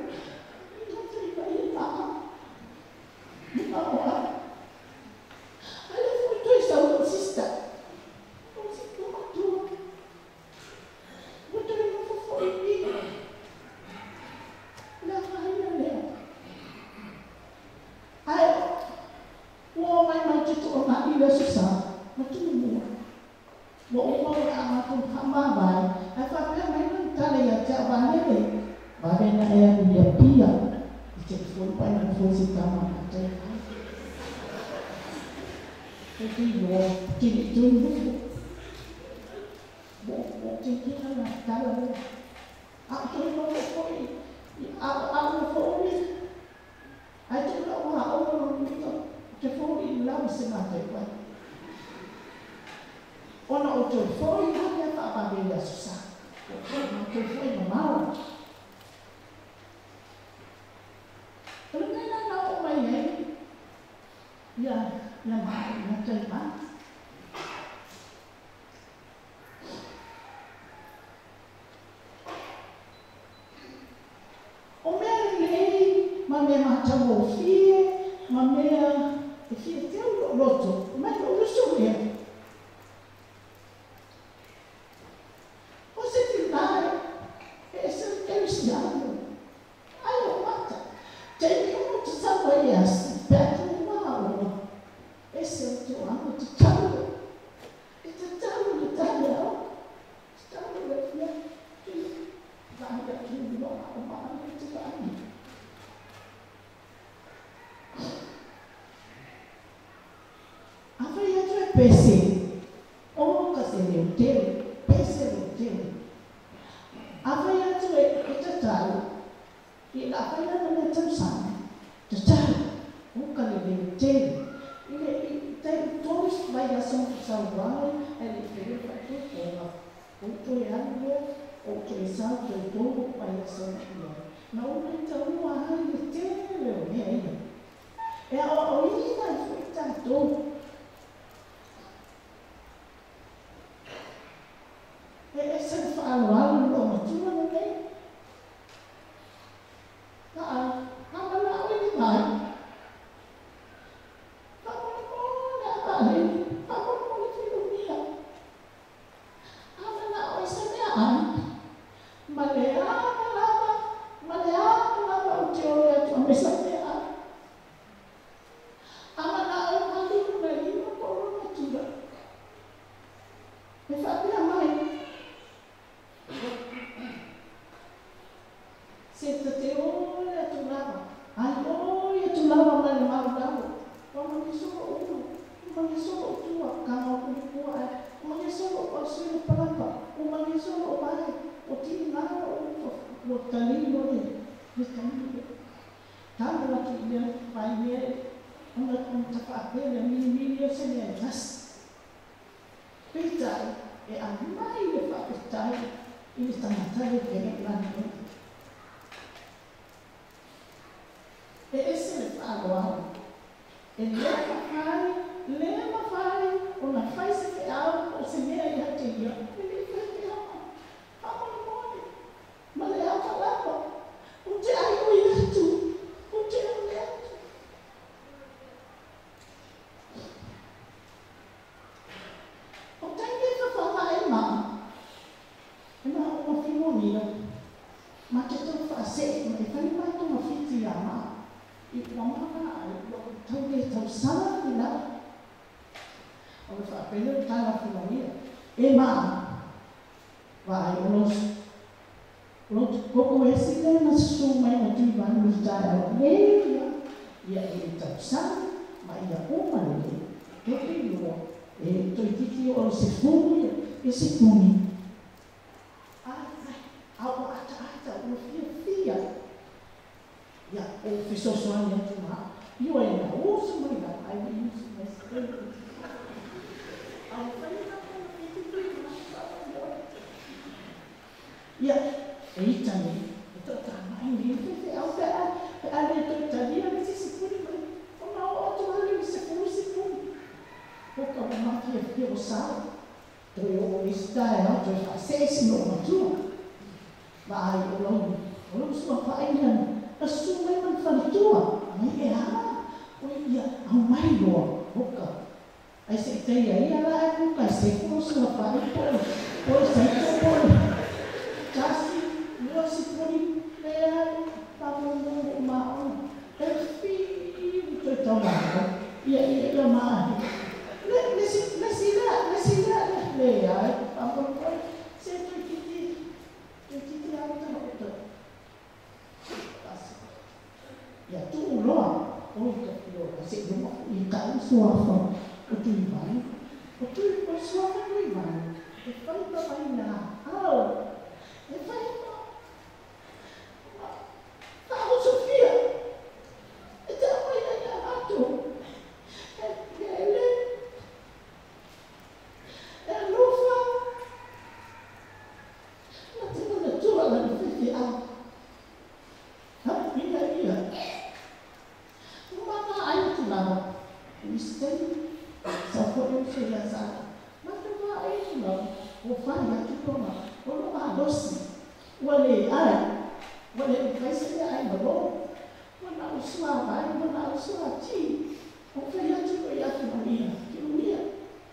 I wamana tau le tau sana ni la. O le whapele tala whiwawia. E maa. Wa ai onos. Koko e sile na su mai na tui manu ni tae au leia. Ia e tau sana. Ma ia oma le. Toke iwa. E toi titi o se fumi. E se fumi. Awa ata o fia. Ya, o fisosoani atu maa. Iwa e na usu mai na. Ai mi usu mai se. Au whaina kona e tui na. Ia, e itani. E tota mai ni. E au te a le tota ni. A le si puni mai. O na o atu ali se puni si puni. Hoka o maki e fia o sao. Toi o istai au toi fa sesi no matua. Ma ai o longu. O longu sua whaina. A su mai man whalitua. Mai e ama. O ia au mai loa. Hoka. Ai se teia ia la e kuka. Ai se kuro sua whaina. O se kuro. Kasi. Lua si puni. Lea. Pamungu maona. E fi. Toi tau mako. Ia maa. Lesi la. Lea. Pamungu. Se toi kiti. Toi kiti au tau. Ya tu loa, o ka loa, se no I ka suafa, o tu vai. O tu o suafa ni vai. E fai pa vai na. Au. E fai pa. Ta o Sofia. E ta vai na ato. Ele. E lufa. Na te na tua la ni a. Ha, ia. Mana ai tu lava. Misteri. Sa foi o filho asa. Mas tu vai aí não. O pai aqui toma. O não doce. O ali ai. O ali vai ser ai não. Mana o sua vai, mana o sua ti. O filho aqui vai aqui Maria. Que Maria.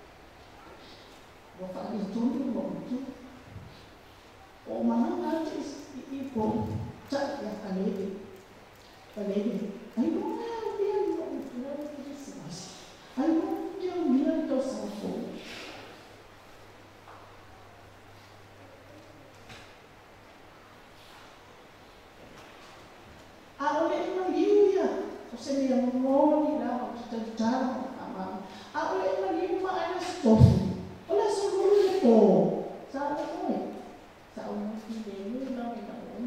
Vou falar de tudo muito. O mana antes e com já a lei. Aí não é o meu não é Christmas. Aí não é o meu do Salfo. A olha Maria, você me amou lá, você tá a olha Maria mais tofu. Olha só o to. Sabe como? Sabe o que dele não.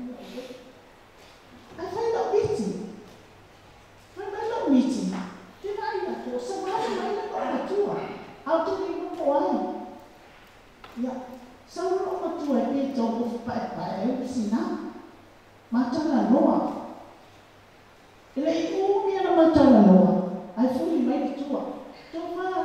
Aí vai dar meeting. Meeting. Dia lain aku semalam main orang tua. Auto ni buat. Ya, selalu orang tua ni jauh pai sini. Macam la noa. Ele ibu ni ada macam la noa. Ai fui main tua. Tofa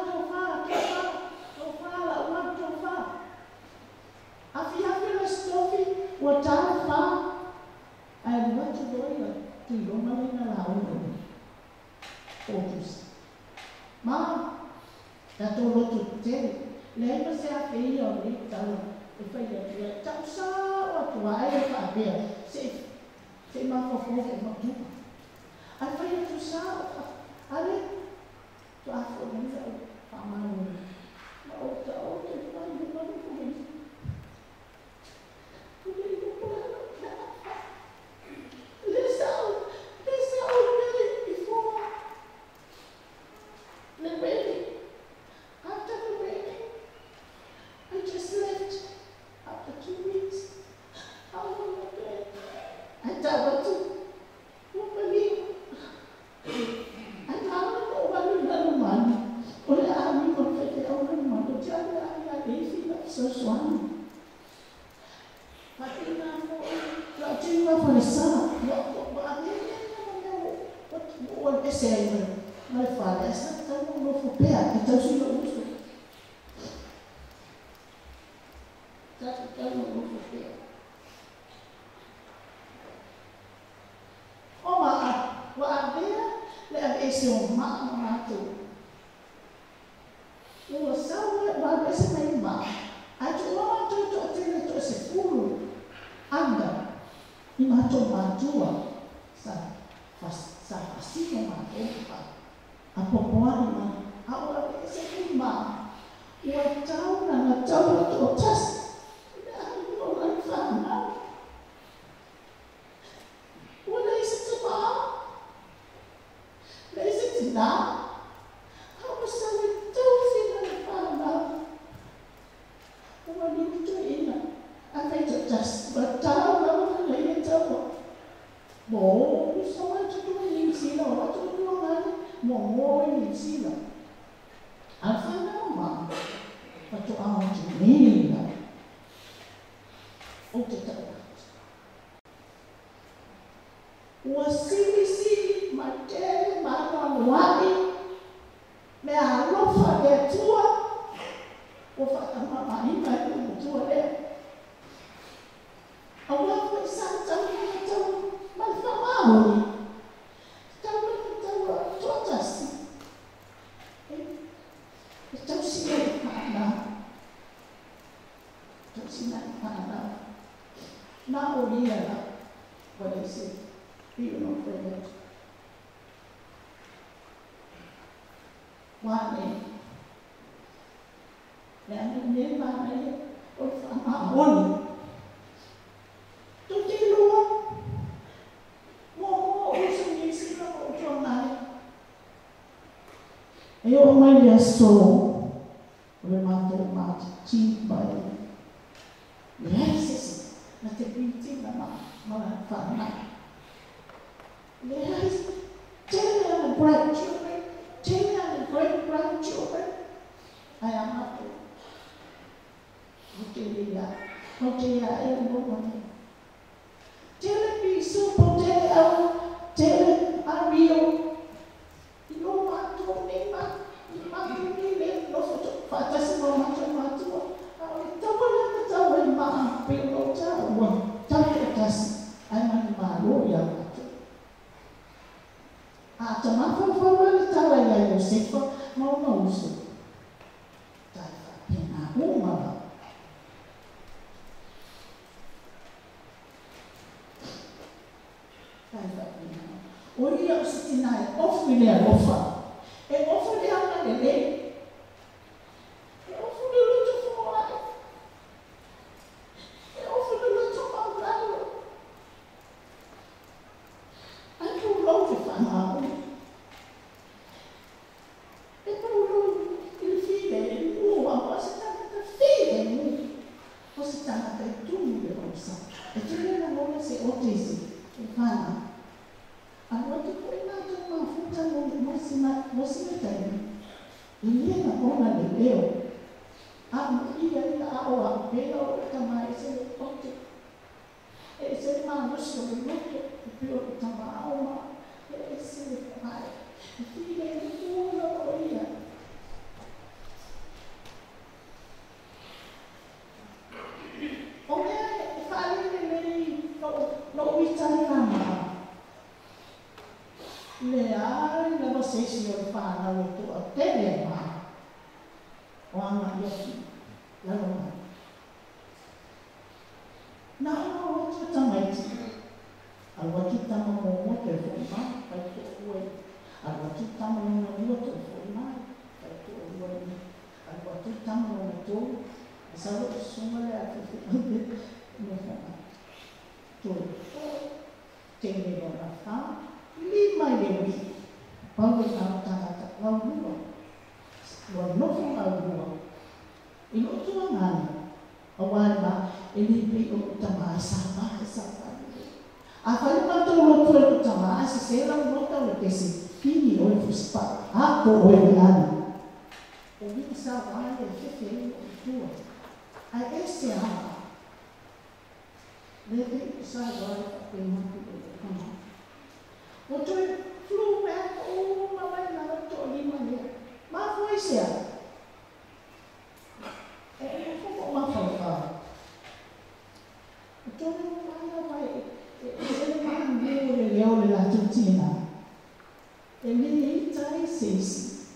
la uang tofa. Afi la stofi. Wajar fa. Ai buat tu doi. Tu rumah ni la uang. Outros. Mas, já estou outro tempo, lembra se a filha ali, eu falei, tchau, só, tua, aí eu falei, se uma fofoca, uma tuba. Aí eu falei, tu sabe, ali, tu a família, a mãe, outra, não conheço. The wedding. After the wedding, I just left after 2 weeks. How long was it? I thought to believe. I thought one man. Olha a mim quando foi ter uma irmã, eu tinha a filha só suando. Mas eu tinha uma força, eu sei. Mas fala, essa está no novo pé, então se eu uso. Está no novo pé. O aveia, leva esse mato. O sal, o aveia se vai embora. Aí tu não tu esse furo, anda, e matou, sabe? Faz sa pasino ma opa a popoani ma awa le se ma ua tau na tau to tas na no la fana ua le se tama le se tina awa sa le tau fina le fana ua le to ina a kai to tas ba tau na le le tau mo so ma tu ni sila wa tu tu ngani mo ni sila afana ma pa tu a tu ni la o te ta wa sili ma te ma no wani me a lo fa de tua o fa ta ma ma ni ma tu le a wa fa sa ta mas famamos. Todas. Estão se levando. Estão se levando. Na orilla, pode ser. Eu não foi. Quando é a minha mãe, eu falo, tu te lua. Eu me sou remato ti bai graças na te pinti na fana yes tell the grandchildren tell the great grandchildren I am happy hotelia eu vou tell me so tell a real no mato nem nem no foto fata se no mato então tá uma pelo tá tas ai malu ya a tomar favor tá lá eu sei que não uso tá pena uma Oria o sitinai, ofile a lofa. E ofile a lele. E ofile luto fora. E ofile luto maurado. Anche un loto fanno. E poi il file, l'uomo, si sta file. O si sta per tu, e tu non vuoi se otesi. E fanno. Agora tu foi lá de uma fruta você tem. E na bona de Deus, a mulher da aula, pelo também esse ponto. Esse irmão sobre muito pelo também alma, esse pai. Filha de uma olha. Olha, falei nele, não me leal na você senhor para o teu até levar o amor aqui lá não outro também agora tu tá no telefone para tu oi agora tu tá no telefone para tu oi agora tu tá no teu sabe suma é aqui no tu tem que levar lima dewi, bangun kata lalu nofu lalu, ini tuangan, awal ba ini pi utama sama. Apa yang betul betul utama, seseorang betul kesi, ini oleh fuspa, aku oleh ani, ini sama yang kita itu, ayat siapa, lebih sahaja memang itu. Outro flu mamãe não tô ali maneira. Mas foi certo. É uma fofa. Então vai ele mandou ele olha lá tutina. Ele trai sesi.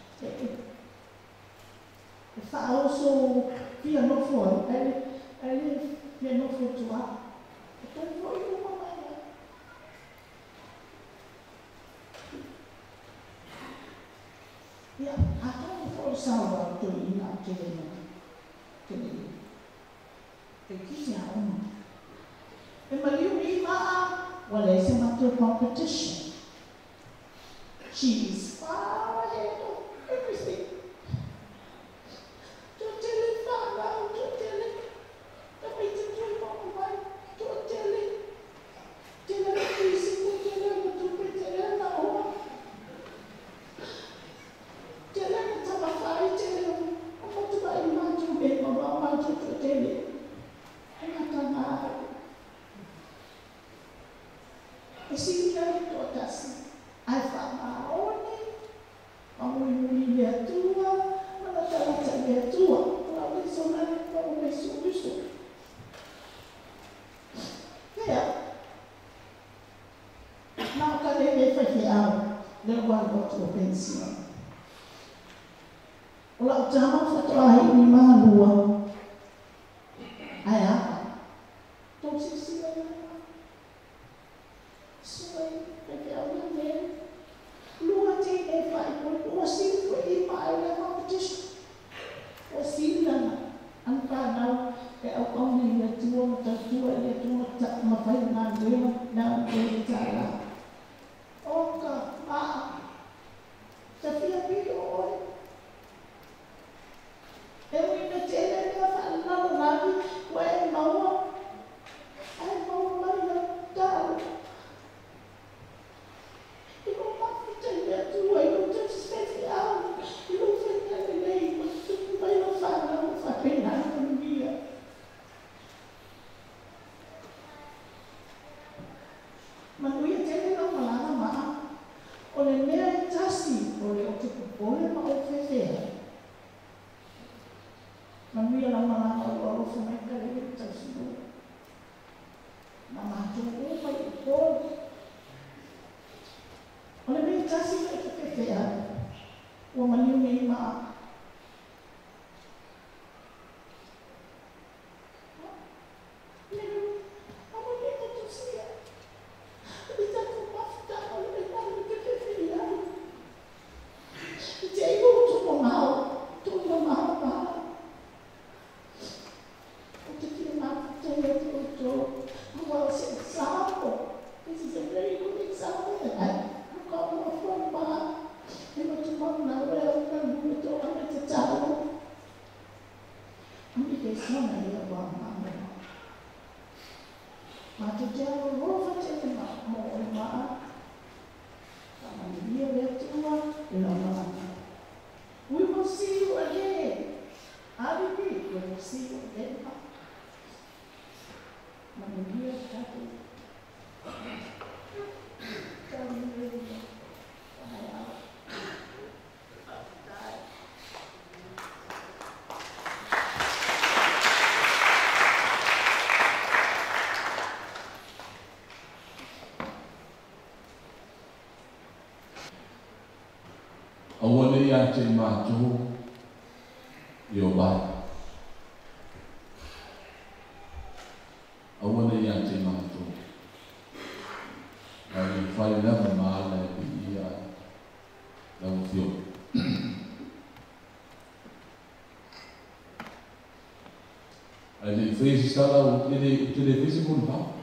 Falso piano fora. Ele piano fora. Então foi uma ia atau for sawa to ina kele ke kisi auma e maliu ima wala se matter competition. She is far ahead of everything. Don't tell it, Father, don't tell it. Don't wait until you walk away. Don't tell it. Tell her please, tell her to be, tell her now. Tell her to have a fight, tell her, I'm going to buy you one to bed, I'm going to tell it. I'm not going to I see you taught us. I found my own. Muli a tua, mana tala a tua. Kalau di sana kau besok. Ya. Now kali ni fakiau, lepas waktu pensiun. Ulah jama fatwa ini mana dua. Ayah, tu sisi mana? Suai fakiau ni. Lua te e fai ko si ko I mai le competition o si lana an pa na e au ni le tuo ta tuo le tuo ta ma fai na le na le ta o ka a ta fia pi o e wi na te le na fa na na ni ko e mau ai mau mai na ta you don't want to tell that to you. You don't just say it out. You don't say that in the name. But you don't find out if I can't happen here. Manuia tele no malana ma. O le mea tasi o le o te popole ma o fefea. Manuia la malana o alo fumeka le tasi no. Na mato o mai o pole. Oleh beri kasih kepada kita, orang melihat mak. Apa dia tu sia? Kita tu pasti oleh beri kita. Jadi tu mau apa? Untuk kita nak jadi tu, awal example. This is a very good example. Kalau orang bah, dia cuma nak orang buat orang itu tahu. Ambil kesan dia buat mana? Macam jauh orang macam mau orang, kalau dia tua, dia mana? We will see you again. Hari ini we will see you again. Mana dia tahu? Awalnya yang cuma tu, yobat. Awalnya yang cuma tu, dari failah malah dia dalam film. Ada frase sekarang ini televisi pun tak.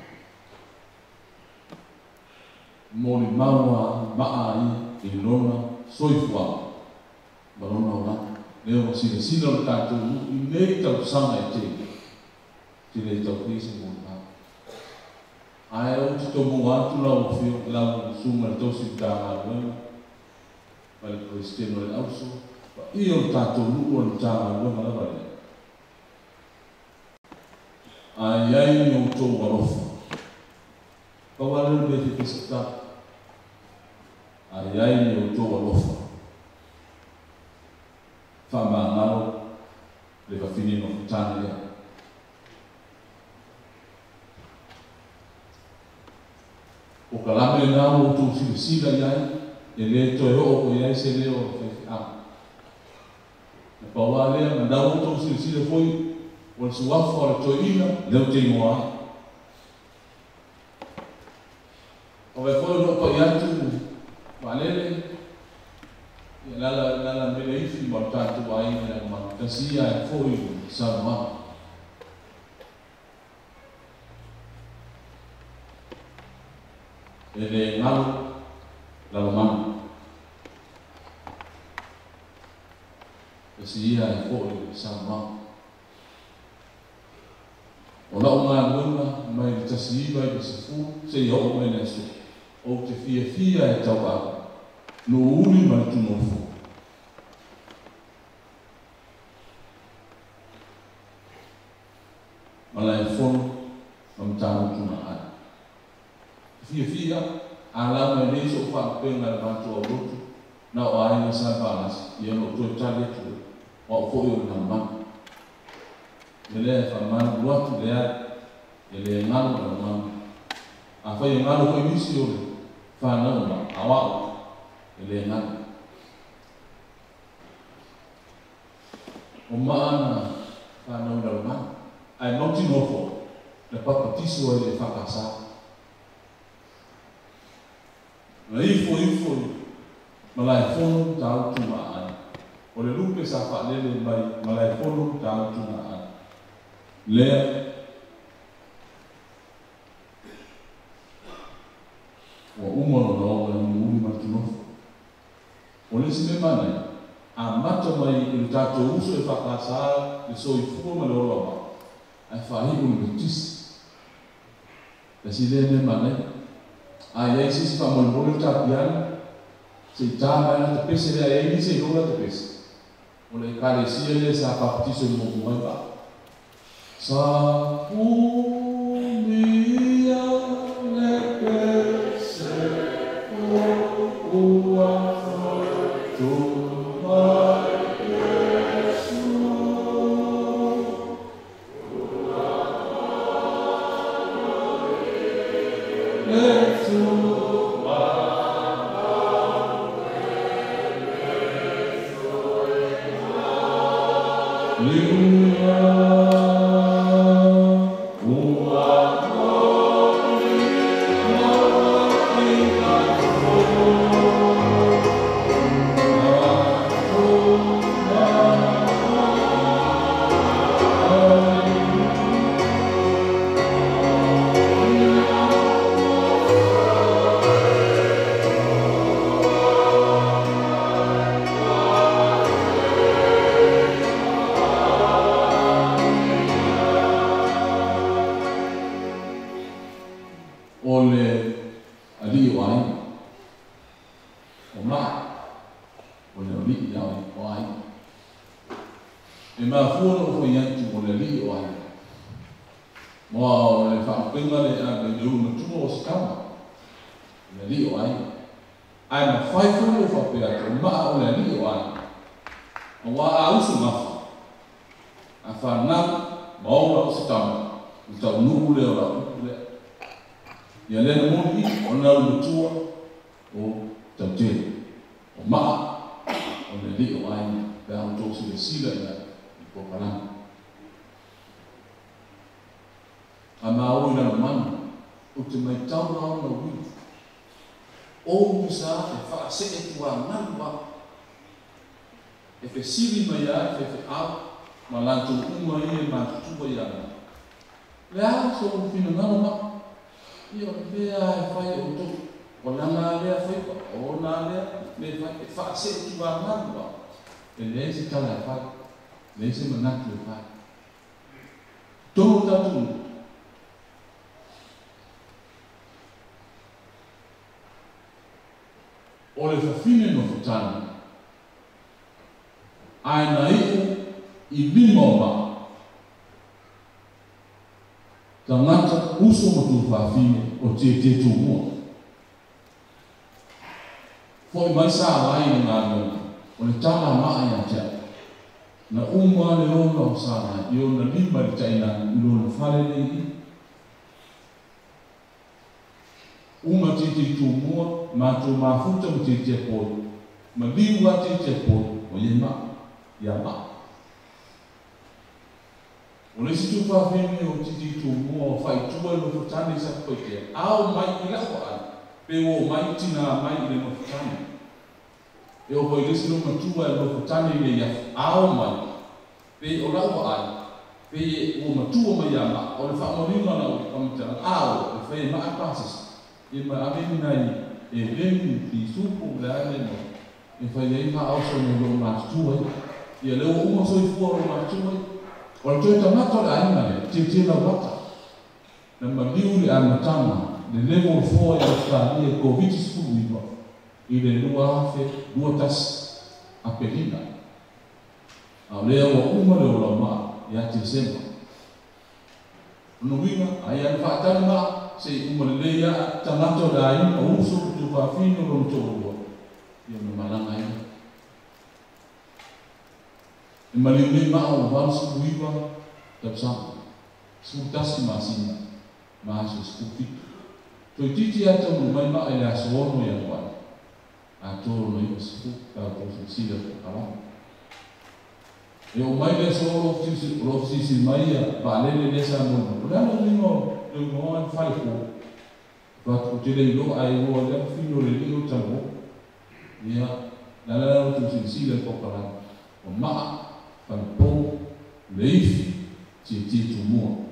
Moni mawa maai ilona soifua balona orang leo sila tato ini tak sama itu tidak tak frase pun tak. Ayo kita muat lau film lau sumber tosi jangan balik Kristen oleh ausu iyo tato luar jangan malah balik. Ayai yang tu warofa, kawalan beri peserta. Ayai yang tu warofa, fama ngaro lepas fini no kucana dia. O kalame ngaro tu sila ayai, ele tu yo o ayai seleo fefi am. Pawale ngaro tu sila foi. Wal suaf or toina leu te moa o ve foi no pa yatu valele la kasi ai foi sama ele ngalo laman kasi ai foi sama ona uma luna mai tasi vai besu se yo mai nesu o te fia e tau no uli mai tu nofu malai fono am tau tu na ai fia ala mai le so fa penga ma tu o rutu na o ai na sa balas ia no tu tale tu o fo yo na ma ele fa man luatu le ele ngalo na ma a fa yo ngalo ko misio fa na ma awa ele ngalo o mana fa na na ma ai no ti no fo le papa tiso ele fa kasa na ifo malai fono tau tu maan o le lupe sa fa lele mai malai fono tau tu maan le o umono no le umi martinofu o le sime mana a mata mai il tato uso e fa kasa le so i fumo ma le oloa ai fa hi un betis la si le mana ai si fa mo mo ta pian se tama na te pese le ai se rola te pese o le kare si le sa pa ti so mo mo ba sa u mia le pese o a tu mai o le fafine no futani ai na i lima o ma tangata uso mo tu fafine o te tu mo foi mai sa lai na ngana o le tala ma ia te na uma le ona o sa i ona lima le taina i lona fale nei uma te tu mo ma tu mafuta mo te po ma liwa te po o ye ma ya ma o le situ fa fene o te tu mo fai tu no futani sa ko te au mai ila ko ai pe o mai tina mai le no futani e o hoi lesi no ma tu no futani le ya au mai pe o lau ai pe o matua mai ama o le whaamorima na o te kamatara ao e whai maa pasis e mai aveni nai e leni ti supu le aile no e whai ei maa auso ni lo mātua ia leo uma soi fua lo mātua o le toi tamata le aina le tia la wata na maliu le amatanga le level 4 ya Australia e COVID-19 i le lua afe, lua tasi a pelina. A lea wa uma le ola maa i ati sema. Unuwina, ai ani whaatani maa, se uma le leia tangata la ina o uso kutu whawhino ron tōrua. Ia me malanga ina. E maliu maa o wansu uiwa tapsama. Sutasi maa sina, maa se skufitu. Toi titi ata mo mai maa ele asoono ya wai. A tōro no iwa sifu, ka tōsi sila kala. E o mai le so ofisi mai a balele le sa mo. Ora no limo an fai ko. Va tu te le lo ai wo le fino le lo tango. Ia la tu sila ko kala. O ma pa po le ifi ti tu mo.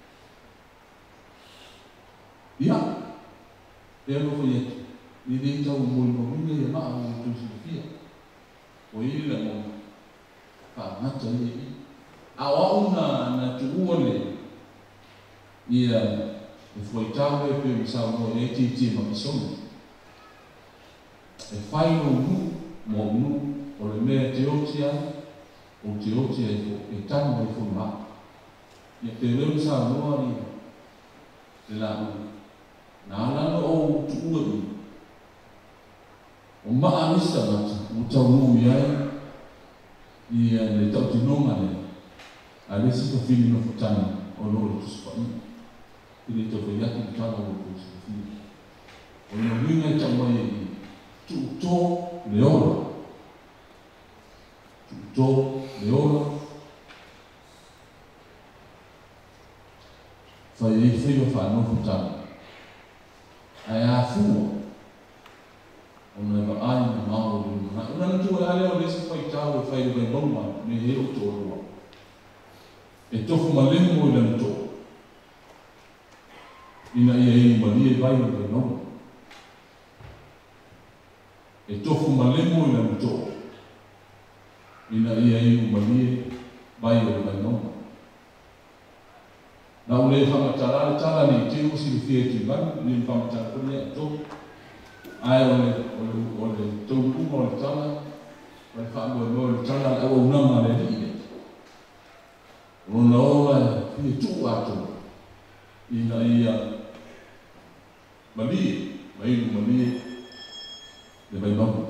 Ia e no foi ni de tau mo ni ma o tu sila. O ile mo ngata ni awa una na tuole ia e foi tawe pe sa no e ti ma so e fai no mo o le me te otia e tamo e fo ma ia te le sa no ani te la na o tuole o ma anista mata o tau no ia ia le tau tinonga le a le si ka fini no futani o lo tu spai i le tau yaki ki tala o tu spai o no winga tau mai tu to le ora fai e fai o fa no futani ai a fu ona ba ai na mau na tu ale o lesi fai tau fai de bomba me he o to e tofu malemo le to ina ia mali vai de no e tofu malemo le to ina ia mali vai de no na ule fama tala ni te usi fieti ban ni fama tala ni to ai ole tu mo tala vai fa mo tala o una ma le ni no fi tu ato ina ia mali le vai bom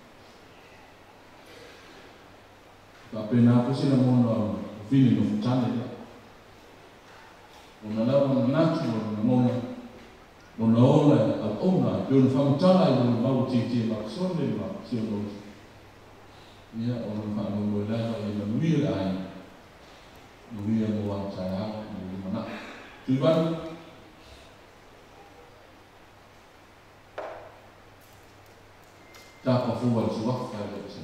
ka pena ko sina mo no fini no tala ona la na tu ona ona pe ona famutala i ona mau titi ma sonde ma si ono ia ona fa no la i na mira ai no mira mo wa tsaya ni mana tuan ta pa fu wa su wa fa le se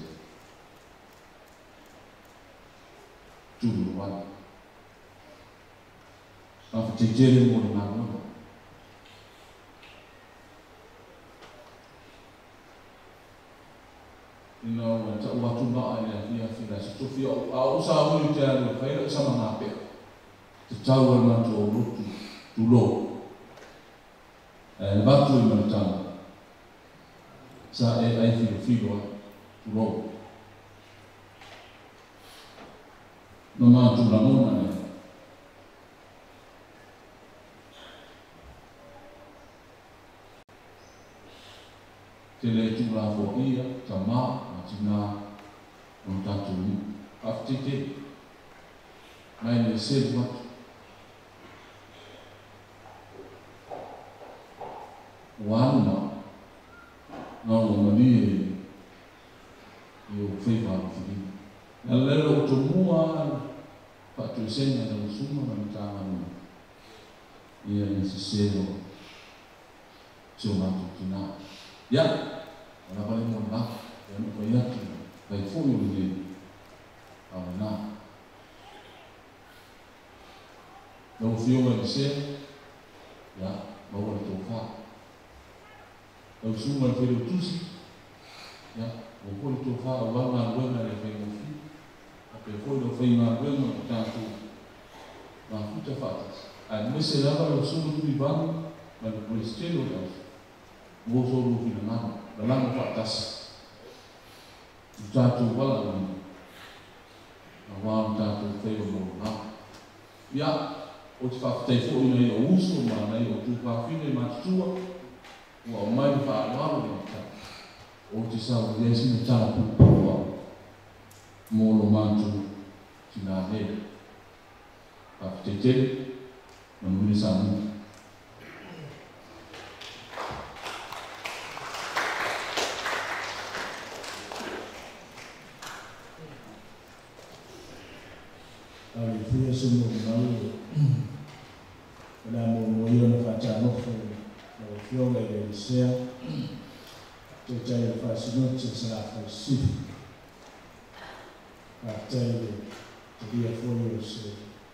tu wa fa titi mo na no no ta wa tu ba ai ia fira se tu fio a usa mu te a fai sa mana pe te tau na to rutu tu lo e va tu in ta sa e ai filo tu lo no ma tu la mona ne te le tu la fo ia ta ma tina non tanto lì aftite mai ne selva wana no mali io fai va fini allora to mua fatto segna da summa non tavano ia necessario insomma tina ya ona paling mo na ya no ya vai fu yo ni na Nau fionga ni se, ya, mau le tofa. Nau suma le fere tusi, ya, o koi tofa o wanga wenga le fere mofi, a pe koi lo fei ma wenga o tātu, ma futa fatas. A mese lava lo suma tui vangu, ma le polistelo tau, mo soru fina ngana, la langa fatas. Tātu wala wani, a wāng tātu fei o mo ngana. Ya, o te whakatei fo ina i o uso ma nei o tūpāwhine mātua ua o mai whaararo i ta o te sau lesi na tāpu pua mōlo mātu ki nā hea whakatei tere na mune sa mune. Ai fia se mo nau na mo yo na facha no fo o fio le sea te tai fa sino te sa fa si a tai te dia fo yo se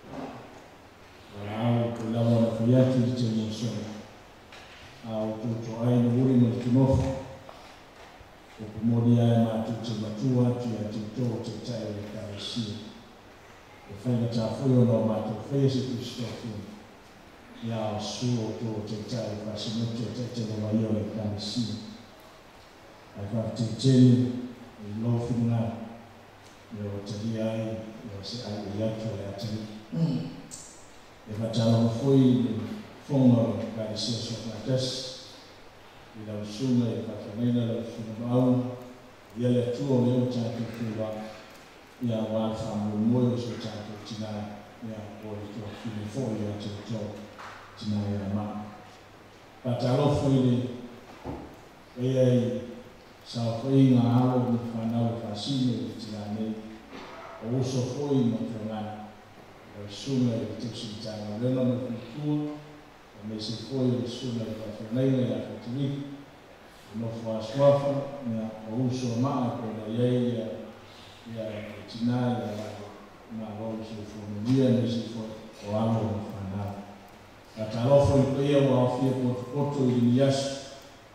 a ko la mo fo ya ti te mo so a o to ai no uri mo te no o mo dia ma tu te matua tu ya te to te tai le ka si e whainga tā whuio no mātou whaese tu stofu ia o suo tō te tai whasimutu te te no mai o e kāsi ai whakte tēni i lōwhinga i o te riai i o se ai i atu e atari e whatalo whui i whonga o kāsi o sofatas i lau sunga i whakamena lau whinamau i ele tua o leo tātou whiwa ia wā whamu moio so tātou tina ia o i tō whine fōi o te tō tina ia mā. Pata alofu ili e ai sa whai ngā alo ni whanau e whasino i tina nei o uso fōi ma tō ngana o i sunga i te si tāna rena me kukua o me se fōi i sunga i whawhanei a whatiri no whaaswafa o uso maa kona iei ia tina ia na rolo se fonomia nesse o amo no fanal. A tarofa i pia o awhia poto i nias.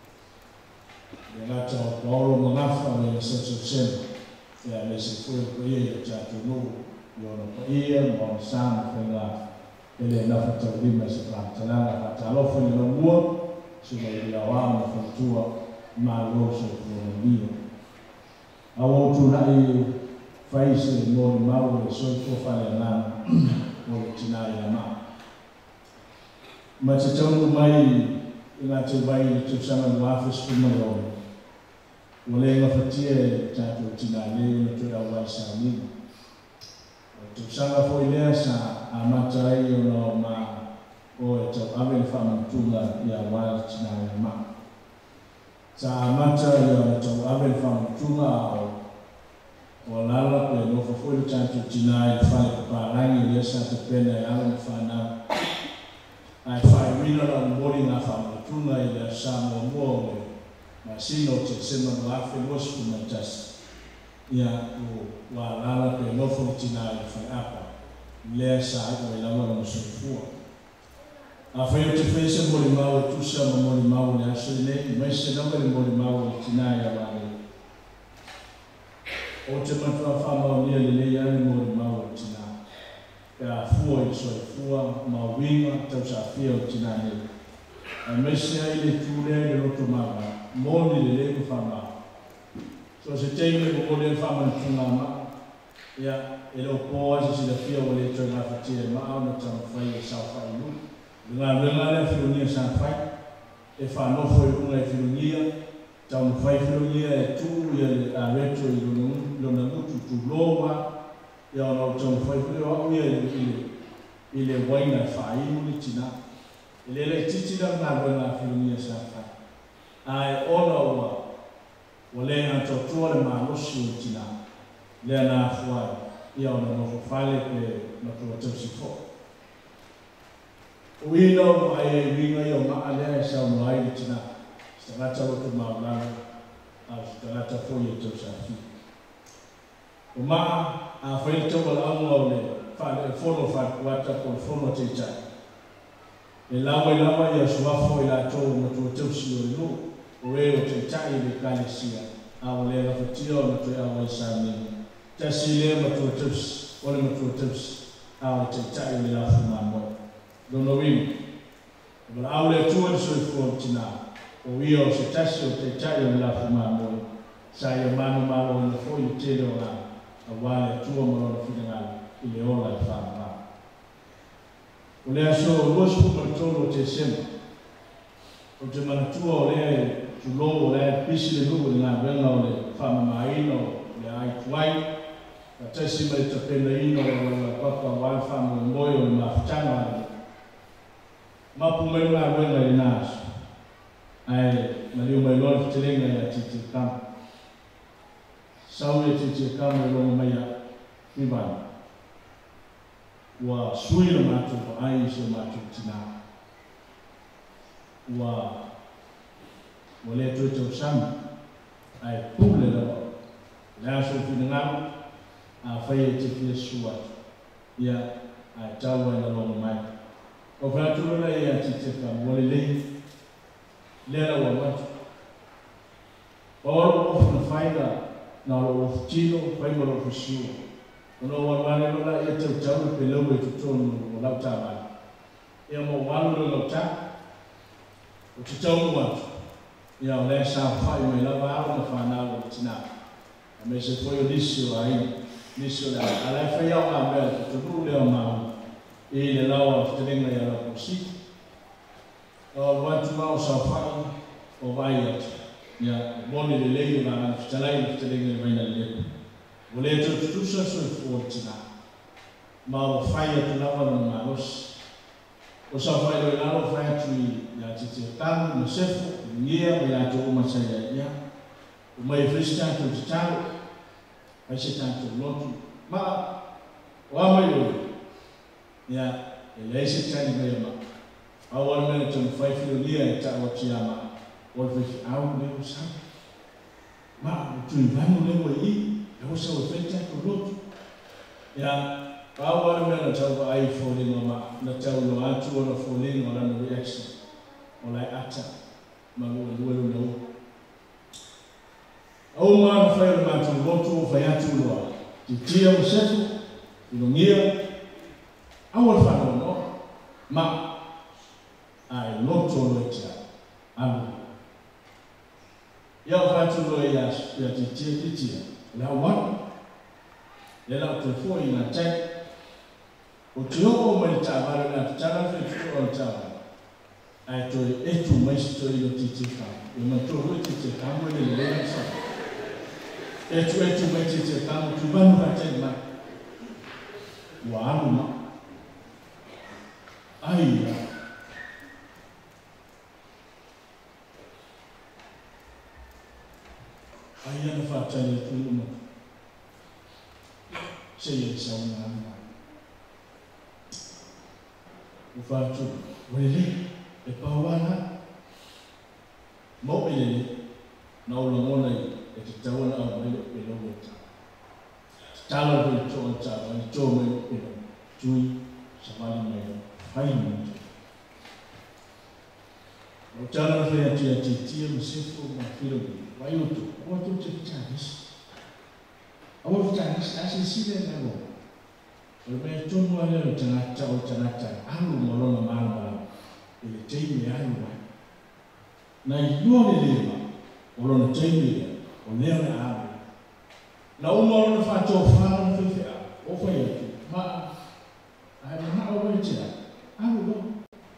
E rata o Paulo Manafa me se sema. Ia me se foi pia i tato no i ona pia mo na sama whenga ele na fata lima se plantalanga. A tarofa i lamua se mai i awama fatua ma rolo se fonomia. A wotu na i faise mo mau e so ko fale na mo tina ia ma ma te tonu mai ina te vai te sama no afis kuma ro mo le nga fatie tato tina le no te awa sa ni te sama foi le sa amata i no ma o te ave fa mutula ia wa tina ia ma sa amata ia te ave fa mutula o lala pe no foi tanto tina e fai parangi le sa te pena e ala fana ai fai mina la mori na fama tuna i le sa mo ma sino te sema no afe mos kuma tas ia o wa lala pe no foi tina e fai apa le sa ai la mo so fu a fai te fese mori mau tu sa mori mau le aso le mai se no mori mau tina ia va o te matua whamau nia le lei ane mōri mau o tina. Pea fua i soe fua, mau winga, tau sa fia o tina nei. A mese ai le tūlea le roto maga, mōni le lei ku whamau. So se teime ko kore whamau ni tunga ma, ia e lo pōa se si la fia o le toi ngā whatia maa na tau whai e sau whai nu. Ngā renga le whirunia sa whai, e whanofo i unga e whirunia, tau whai whirunia e tū ia le a reto i lona mutu tu loa ia ona tau whai whirunia au ia i le waina e whainu ni tina. I le titira ngā renga whirunia sa whai. Ai ona ua, o le ngā totua le maa losi o tina, le ana whai, ia ona nofo whale pe na tua tau si fo. O ina o ai e winga i o maa lea e sao no ai ni tina. Starata o te maulanga, a starata foi e tau sa fi. O maa, a whai tau ala aunga o le fa fono fa kuata por fono te cha e lawa ia suafo i la tō na tō tausi o ino o e o te tai le kalesia a o le lafatio na tō awa i sāmini tasi le ma tō tausi o le ma tō tausi a o te tai le lafu māmoe dono wini But I will do it for tina. We are so touched with the child of Mamma. Say a man on the 40 tail a while 2 more of in the old farm. When I saw most people told to him, o te manatua o lea tu lo o lea pisi le lugu ngā wenga o le whamamaino le ai tuai ka tesi mai ta pena ino o le papa wai whamu e moi o le mawhitanga mapu mai ngā wenga i nāsu ai mariu mai lor te lenga i a titi kama sau e titi kama i longa mai a whiwani ua sui le matu o ai i se matu tina wa wale tu tu sam ai pule la so finanga a faye te fie suat ya ai tawa na lo mai o fa tu la ya te te ka wale le la wa wat all of the finder na lo of tino fa mo lo fusiu no wa wale la ya te tawa pe lo we tu tonu la tawa ya mo wale lo ta o te tau watu, ia o lea sa whai mai lawa au na whanau o tina. A me se foi o nisio a ina, nisio lea. A lea whai au a mea te tunu leo mau, i le lawa o te renga i a la kosi. O watu mau sa whai o vai atu. Ia, moni le lei o ngā whitalai o te renga i vaina leo. O lea te tutusa so i fua o tina. Ma o whai atu lawa na ngā rosi. O sa whai roi lalo whai atu i a te te tamu na sefo, i ngia o ia te o masai a ia. O mai whisi tātou te tāu, ai se tātou lotu. Ma, o amai roi, ia, e lei se tani mai ama. Au ana mena tonu whaifio lia e tā o ti ama, o le whisi au leo sa. Ma, o tui vanu leo i, e o sa o whai tātou lotu. Ia, Pau ana mena tau ai fōlinga ma, na tau no atu o na fōlinga o lana reaction, o lai ata, ma lua luelu na u. Au maa na whaia na mātu lotu o whai atu loa, ti tia o sefu, ino ngia, au al whanau no, ma, ai lotu o loi tia, amu. Ia o whatu loa ia ti tia, la wanu, le la o te fōi na tai, o te hoko mai tāwara nā te tara whi o tāwara. Ai toi etu mai si toi o titi kāmu. E mai tō hui titi kāmu e le lera sa. Etu mai titi kāmu tu vanu ha te mai. Ua amu ma. Ai ia. Ai ana whātai e tū uma. Se e sa una amu. O whātu, wele, e pāwana, mo e lele, na o langona e te tawana au mai e logo ta. Tala ko i tō ta, i tō mai e tui, sa wali mai, whai mai. O tala whai ati a te tia, ma sefo, ma whirogi, wai uto, o atu te whitanis. Awa whitanis, ase sile na mo. O me tonu ale o tangata, alu morona marama, e le teimi alu wai. Na i lua le lewa, o lona teimi o leo na alu. Na umorona whato whana whiwhia, o whai atu, ma, ai ma o wai tia, alu lo.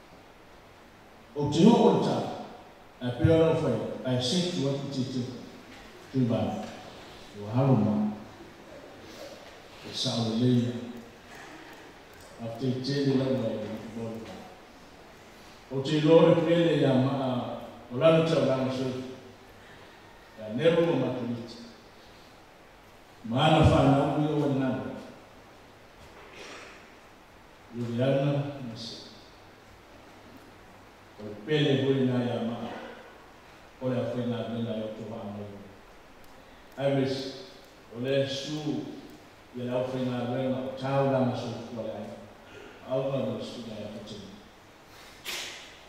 O te ho o ta, ai peora o whai, ai setu atu te tui bana, o haru ma, e sao le leia, after tele la mai o te lore pele ya ma o lana tau lana so ya nero mo matumiti maana whana ui o nana ui ana nasi o pele hui na ya ma o le a whena nena o to wano ai wis o le su ya la whena rena o tau lana so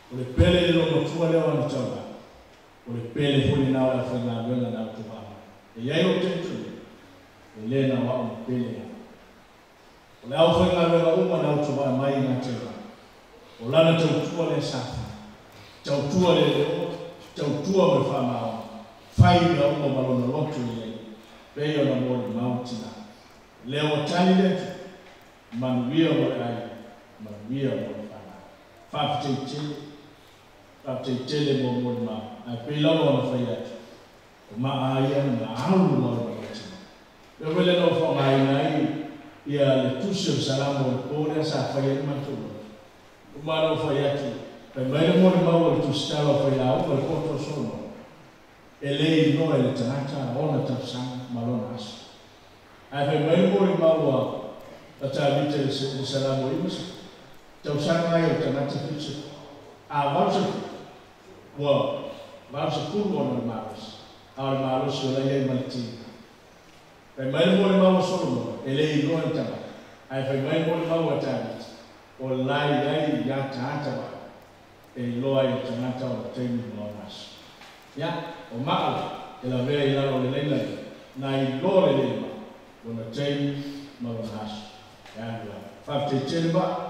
O le pele le lomo tua leo anu tauna. O le pele huli nao la whainga luenga na utuhama. E iai o tentuni. E lena wa o pele ya. O le au whainga luenga uma na utuhama mai na tewa. O lana tautua le safa. Tautua le leo. Tautua me whamao. Whainga uma malona lotu iai. Peo na mori mautina. Leo tani letu. Manuia mo le ai. Manuia mo le whana. Whapitei tele mo mo ma. Ai pela mo na whai atu. O ma aia na aulu mo le wakatina. Peo wele no wha mai nai. Ia le tusi o salamo le pōrea sa whai atu matulu. O ma no whai atu. Pai mai mo le mau le tusi talo whai lau. Pai koto sono. E lei no e le tanata. Ona tapsanga malona asu. Ai pai mai mo le mau a tāwite le salamo imasa. Tausanga ai o tanata fitse. A vausa wa vausa kuru ona maros. A le maros o lai malti. Pai mai mo le mau solo e lei no e tama. Ai pai mai mo le mau a tāwite. O lai ya tāta wa. E loa i tanata o teimi no mas. Ya, o maa e la vea i lalo le leila. Na i lore leima. O na teimi no mas. Ya, whapte ba.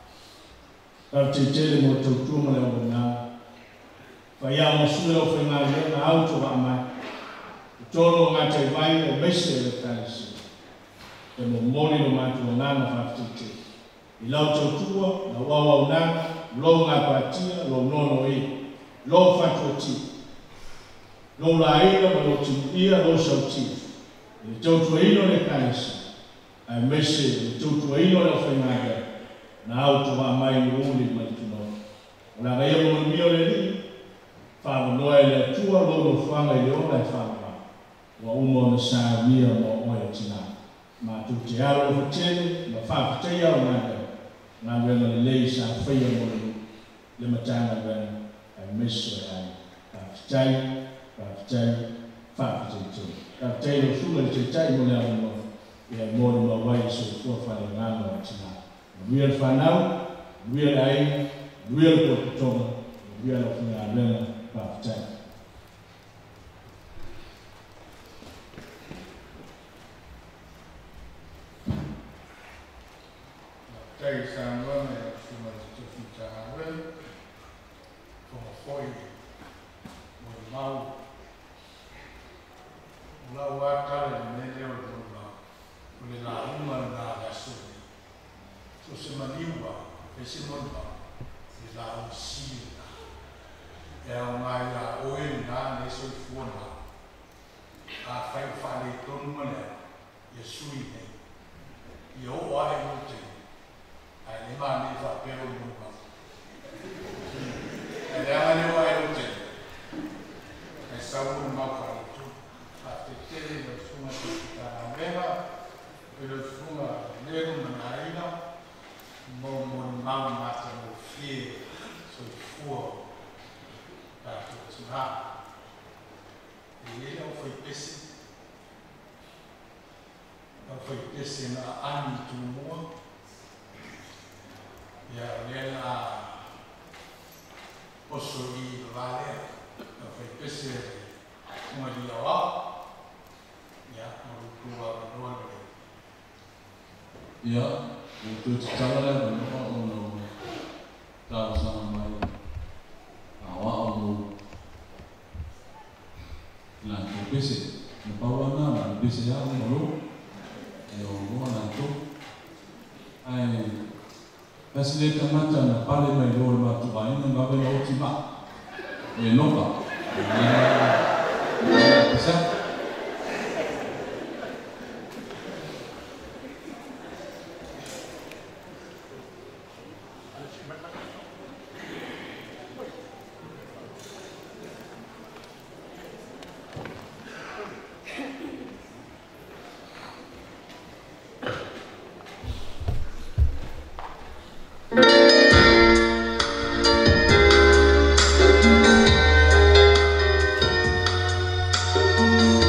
Whapte mo tautuma le o ngā. Whaia mo sui o whainga leo na auto wa mai. Tono ngā te vai o mese le tālisi. E mo mori no mātu o ngāna whapte. I lau tautua, na wawa o ngāna, lo ngā pātia, lo nono i. Lo whatuati. Lo la ina, ma lo timuia, lo sauti. I tautua ino le tālisi. Ai mese, i tautua ino le whainga leo. Na auto wa mai uli malituno. O la gai mo mio le ni. Fa no ele tua lo fanga i ona e fanga. Wa umo na sa mia mo o tina. Ma tu te alo o tele, ma fa te ia o nanga. Na vena le lei sa faia mo le matanga vena. Ai meso ai. Fa te lo sula te tai mo le amo. Ia mo le wai so fo fa le ngano o tina. Real whanau, real ai, real kototonga, real of ngā rena pāwhitai. Tei sānua me a tuma te whita hawe, konga whoi, mo i mau. Lau atare me leo runa, ule nā uma nā rasuri. So se maniwa, e se monwa, e la o sila. E au mai la oe nā ne so i fuana. A whai whare tonu manea, e sui nei. I o ae o te, a e ma ne wha pero monwa. E le ama ne o ae o te, e sauru mau kare tu. A te tere le funga te kita meha, e le funga leru manaina, mo mau mata mo fie so fuo ta tu ha e ele foi pese na ani tu mo ya lela posso i vale foi pese mo di awa ya mo tu wa no ya tu tsala no no ta sama mai awa no la pese no pawana la pese ya no e o no na to ai pasile tamata na pale mai do ma tu vai no va bene ultima e no va pesa Thank you.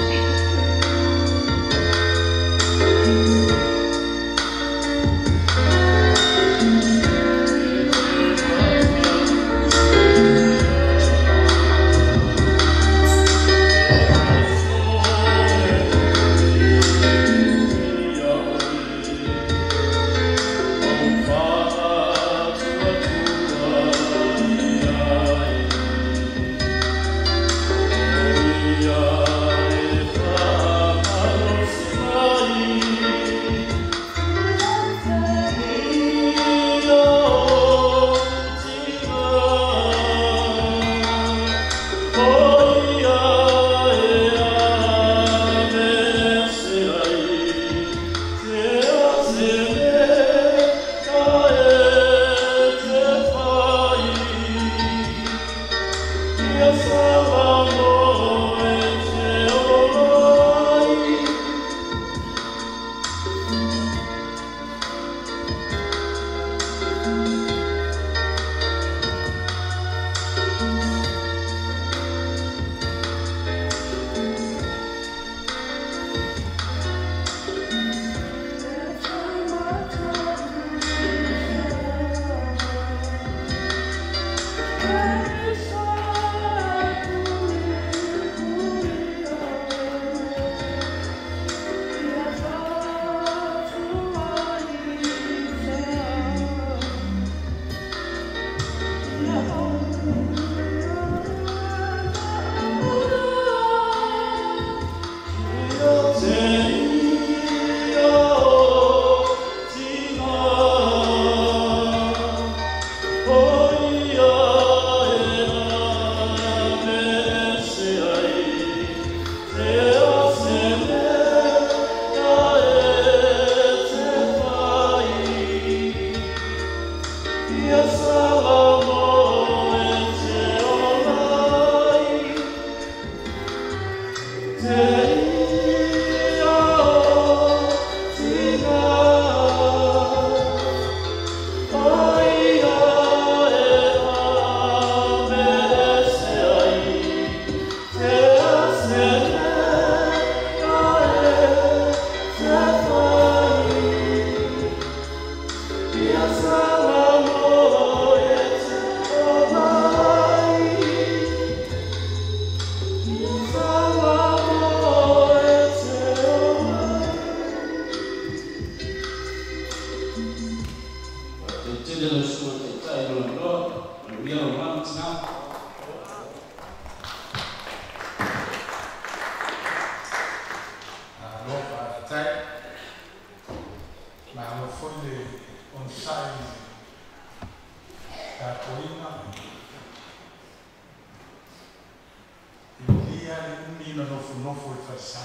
ale umi na nofo i whaisa.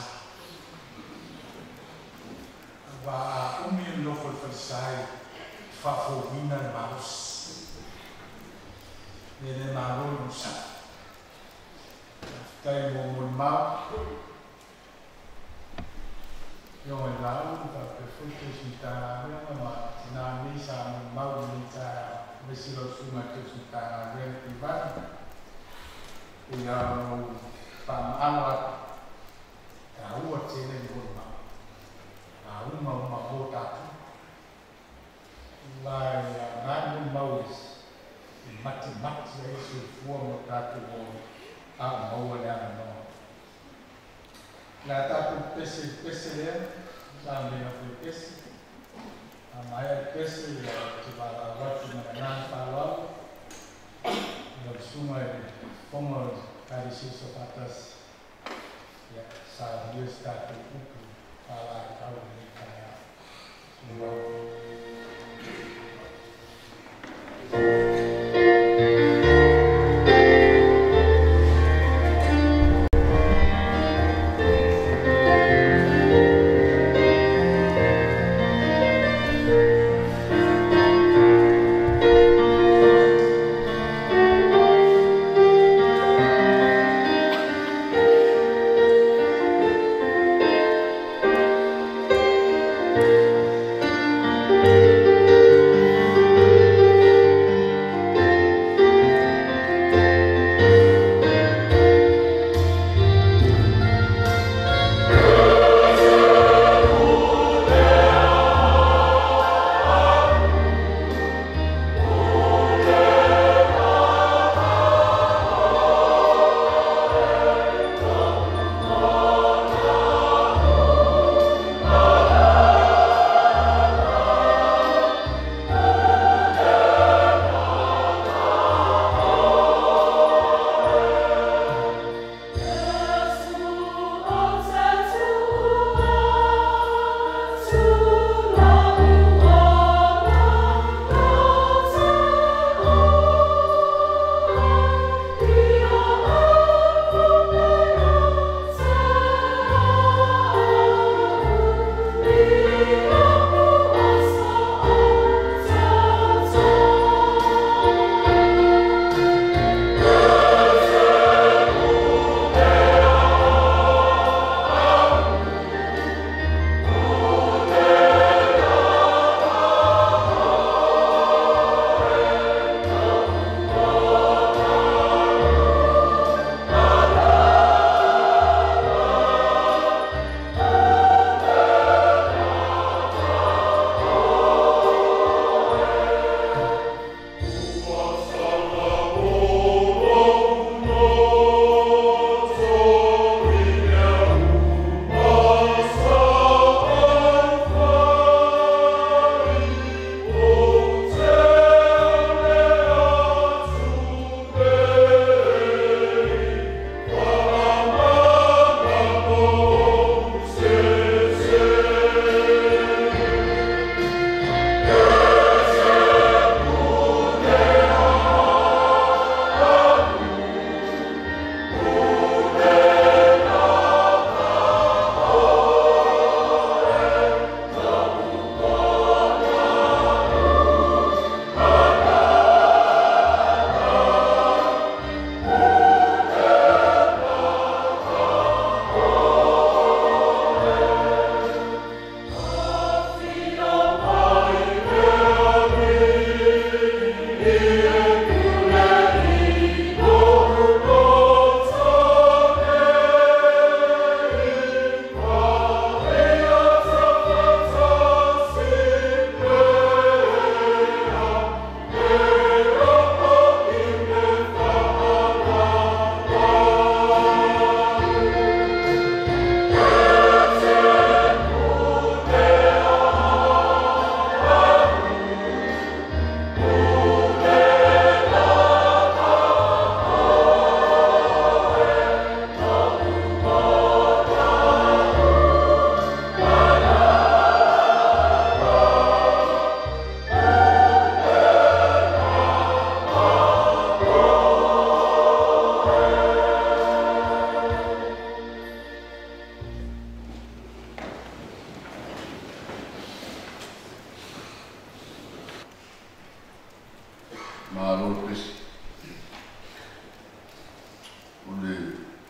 Wa umi na nofo i whaisa i whawhowina na maus. Nene maro nusa. Tai mo mau. Yo e lau ka pe futu si ta ma na ni sa mau ni ta mesilo suma ke si ta re ti va. Ya pam ala ta u tene ko ma. Ta u ma bota. La na ni maus. Mati e su fuomo ta tu mo a mo le no. La tatu pese le, sambil aku pese, amaya pese ya cipala waktu mengenang palau, dan sungai pengol dari sisi atas, ya sambil tatu buku pala kau ini kaya semua.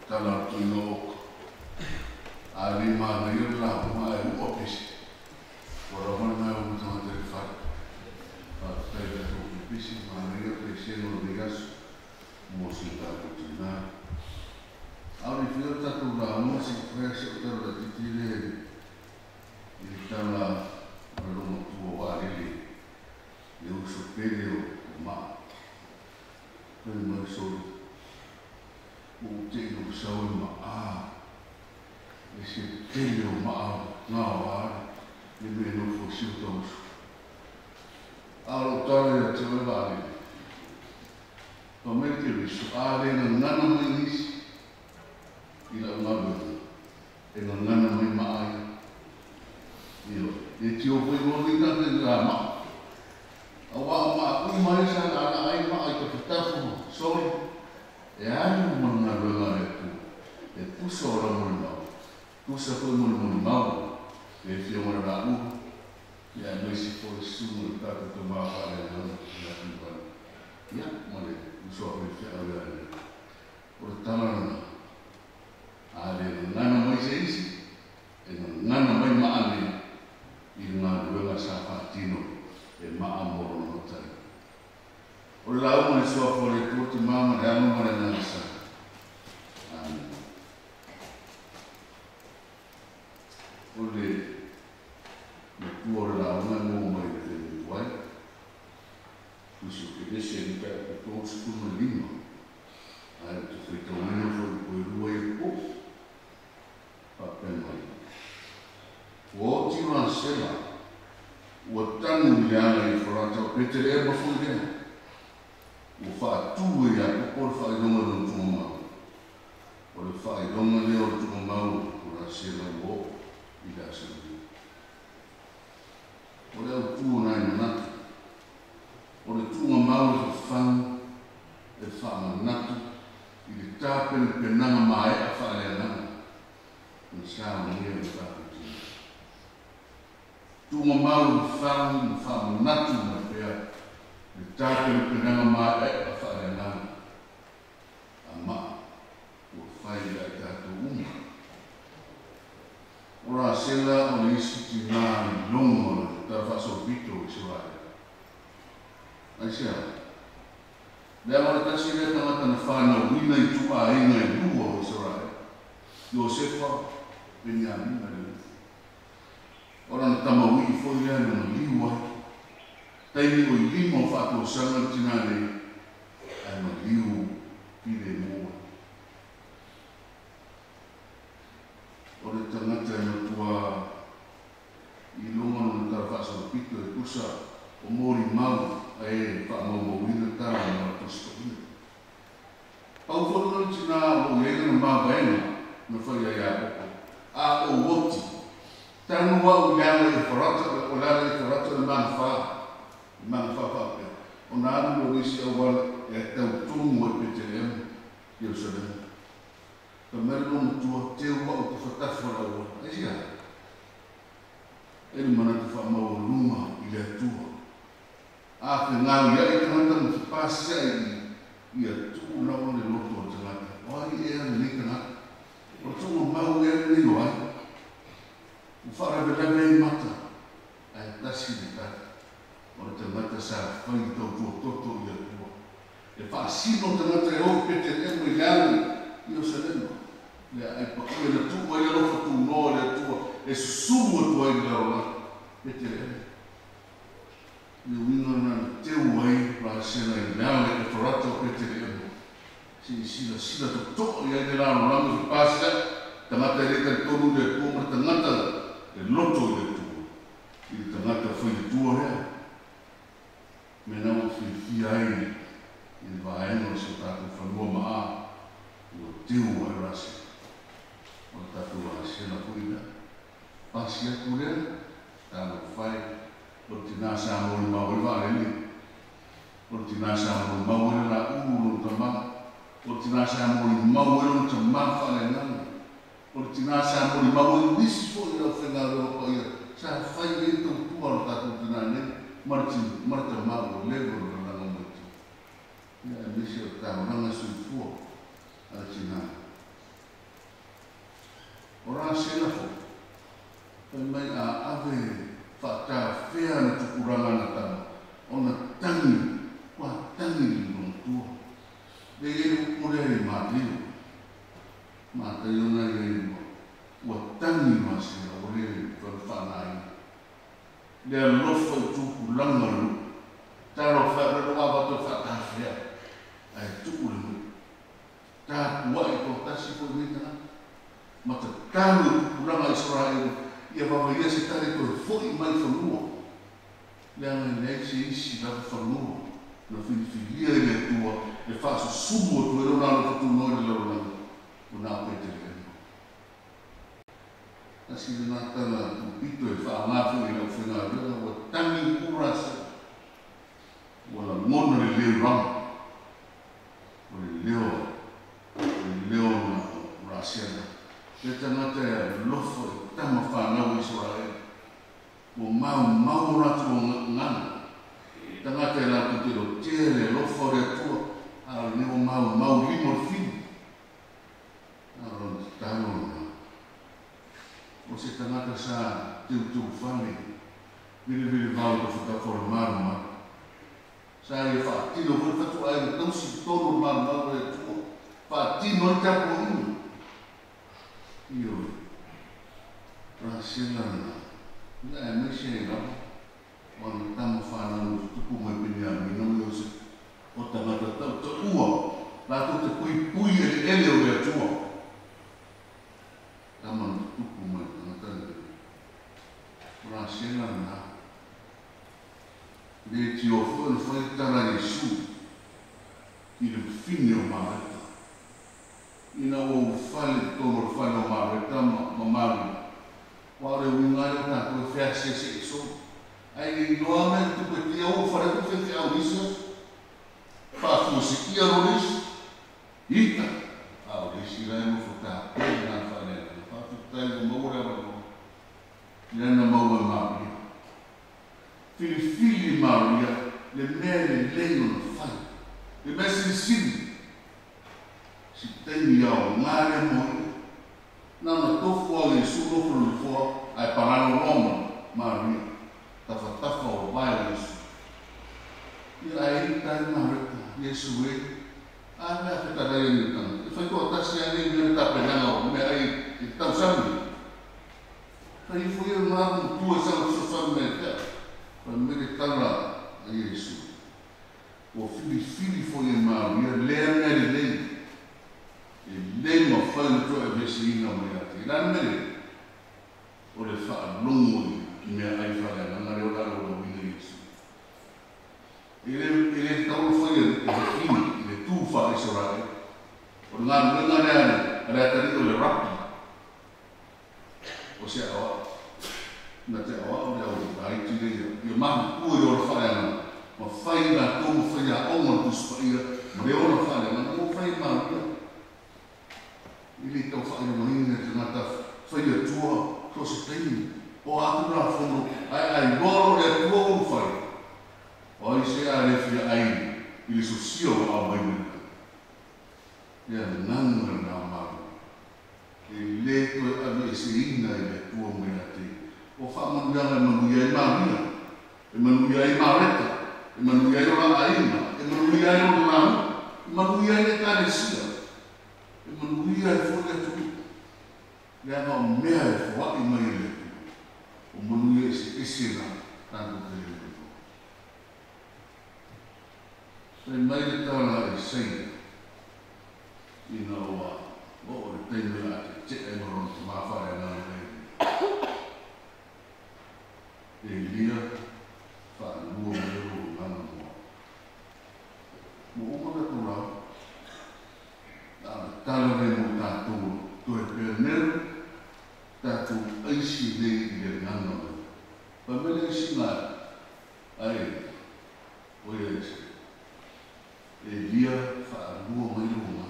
tala tu no ali ma ni la ma e o pisi ora mana o tama te fa a te o pisi ma ni o pisi no digas mo si ta tu na ali fio ta tu la mo si fresh o te la titile i tala no mo tu o ali le o superior ma no so o te no sau ma esse telho mal na hora e me não fosse o tão a lutar de te vale como é que isso a de não não isso e lá não e não não mais e te o foi bom de tanto drama a mais a ai mais que está só é a não não é puso ora mo tu sa foi mo mau e fio mo na u ya no si foi su ta to ma pa le no ya tu ba ya mo le so e fio ora por tama a le nana mo se isi e nana mai ma ane i na ruela sa partino e ma amor no tai o la mo so for le tu mama da mo na na sa ole le tuora la una mo mai le tuai uso che desse in per tutto scuno lino ai tu fai to meno for poi ruai po pa pen mai o ti non sela o tanu ya i forata petere ma fu de o fa tu ya por fa do mo no ma o le fa do mo le o tu ma o la sela bo ida sendiri. Oleh tu nai nak, oleh tu ngamau fang, fang nak, ida tapen penang mai apa lena, insya ni ada tu. Tu ngamau fang nak tu ya, ida tapen penang mai apa lena, ama, ufai ida tu ora sela o isi tina longo ta fa so pito siwa asia le ora ta sila ta ta fa no wina i tu a ina i duo siwa Josefa Benjamin ale ora ta ma wi fo ya no liwa tai o limo fa to sanga tina le ai no liu pide mo ora tangata no tua i longa no tara so pito e kusa o mori mau e pa mo wina tara no tusto pau fo no tina o le no ma baina no fa ya a o woti tanu wa o ya le forata o la le forata no man fa pa o na no isi o wa e tau tu mo petelem yo sabe Kemerlung tua tewa untuk fatah farawa, aja. Ini mana tu faham rumah ia tua. Aku ngau ya itu macam pasca ini, ia tu lawan di luar jalan. Oh ia ni kena, orang mau ia ni luar. Ufara berlebih mata, tasih dekat. Orang termata sah, faham tahu tua ia tua. Fasi non termata orang PTM berjalan, ia sedang. Ya, ai pakoi na tu ai lo fa tu no le tu e sumo tu ai la pete ni winga na te wai pa se na na le forato pete si la to ya de la no mo passa tamata le ka to de ko ma tamata le loto de tu il tamata foi tu ora me na fi ai il va no so ta ko fa no ma o teu ai rasa o tatu a sena kuina pasia kulen talo fai o tinasa mo ma o va ni o tinasa mo ma o la u no tama o tinasa mo ma o no tama fa le na o tinasa mo ma o dis fo le fena lo ko ia sa fai le to tu o tatu tinane marta ma o le go na no mo ya mi se ta na su fu a tinasa ora sena fo. Mai a ave whata whea na tukuranga na tama. Ona tangi, wa tangi ni tua. Le e murere mātiu. Mātai ona e wa tangi masina o le whanai. Le alofa i tukuranga lu. Taro whaero awato whata whea. Ai tukuranga. Tā kua i tō tasi po mita. Mata tānu tukuranga Israel. Ia wawa ia se tare koe fōi mai whanua. Leanga nei se isi rata whanua. Na whiwhiria e le tua, e whaasu sumo tu e rona ala whatu noi le rona. O nā pete le anu. Nasi le nā tana pito e whaangafu i lau whenua rana, wa tangi urasa. Wa la mona le leo rama. O le leo na rasiana. Le tangata e lofa e tama whanau Israel. O mau ratu o ngana. Tangata e la kutero tere lofa o rea tua. Ala ne o mau limo o fini. Ala tano na. O se tangata sa teu whane. Vile vau to whakakora maru maru. Sa e whaatino whatu ai na tausi tono maru rea tua. Whaatino i tapo inu. Io Rasila na me se la on tamo fana no tupu mai pinia mi no yo se o tangata tau to ua la to te pui ele o le tua tamo tupu mai tangata Rasila na le ti o foi tana Yesu il fine o mai ina o fale tomo fale o mareta mamaru wa le winga na ko fese se so ai no ame tu pe ti o fale tu fe au isso fa fu si ia rolis ita au risi la mo futa na fale fa tu tai mo ora mo ina na mo ma fili maria le mele le no fa le messi sin si temi au ngare mo na tofu au Yesu no fulu fo ai parano Roma Maria tafa o vai Yesu e ai tai Maria Yesu e a me afeta dai ni tan e foi ko tasi ani me ta pegando me ai e tau sami ai foi na tua sa me ta me tala Yesu o fili foi Maria le le mo fai to e vesi ina mai ati la mere o le fa lungo ki me ai fa la na le ora lo vi Yesu ele tau foi e fini le tu fa Israel o na le tari le rapi o se a na te a o le ai ti le ma ku o fa la ma fai na tu fai a o mo tu spa ia le ora fa la na mo fai ma ili tau whainamahina te ngata whaia tua to se teini o atura whono ai roro e tua unu whai o ai se a rewhia ai ili so sio a maimina ia nanga na maru e le koe anu e se ina i le tua mea te o whaamanuanga e manuia i marina e manuia i mareta e manuia i ora aina e manuia i ora nanu e manuia i le kare sia e manuia e fōne atu le ana o mea e whaaki mai le o manuia e se esena tanto te le se mai le tāna e sei ina oa o e teime a te te e maron te mawhare ngā e lia whaanua mero ngana moa mo umana tūrau tala re mo tātou to e pēnero tātou aisi nei i le ngana mai. Pa mele isi ngā ai o e ese e lia whaarua mai runga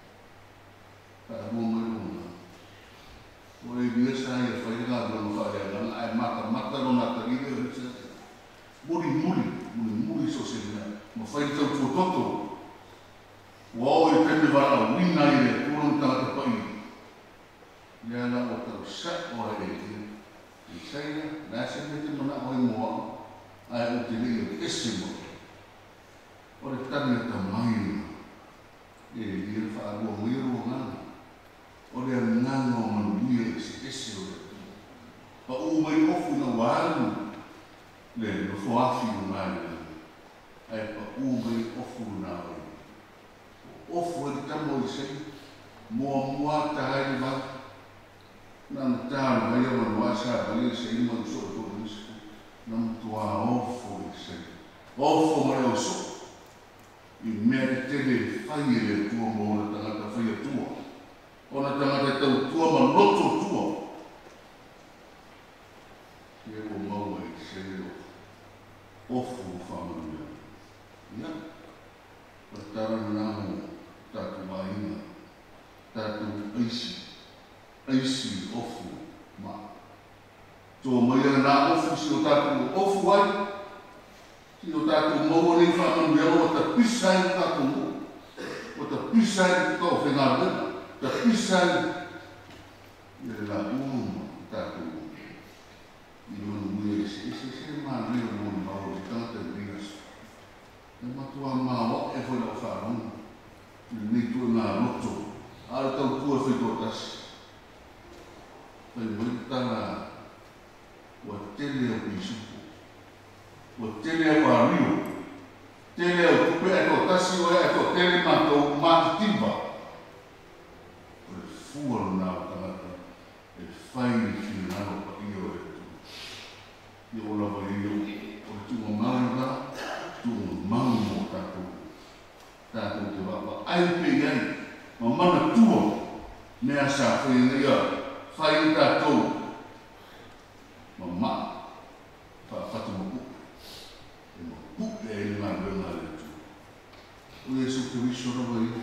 o e lia sa e whainga rona whaeanga ai mata rona tarire o ese muri so se mea ma whaitau tuototo Wow, e pende wara wina i le kurun tangata pai. Lea na o tahai ni ba nan tahan ba ya man wasa ba ni se man so to ni nam tua ofo se ofo ma lo so I mea te le whai le tua mo na tangata whai tua. O na tangata tau tua ma loto tua. Ia o maua I se leo. Ofu whamanu ia. Ia. Pa tara namo tātu maina. Tātu aisi. Aisi ofu ma. Tō maia nā ofu si o tātu ofu ai. Si o tātou maua nei whamanu ia o ta pisai o tātou mua. O ta pisai o tau whengawe. Ta pisai ia la uma tātou. I manu mui se maa reo mōni maua I tangata ringas. E matua maa e whai lau whanau. I nei tua ngā roto. Ara tau tua whaito tasi. Pai mai tana wa tele o pisupu. O tele o ario, tele o tupe e to tasi o e to tele ma to matitimba. O e fua na o tangata, e whai ki naro pa i o e tu. I o lava i o tunga maunga, tunga maunga mo tātou. Tātou te wapa, ai pe iai, ma mana tua, mea sa whai ngia, whai tātou. Ma maa, whatu mo kuku. Pupe e ngā runga le tu. O Yesu Kiriso rawa I.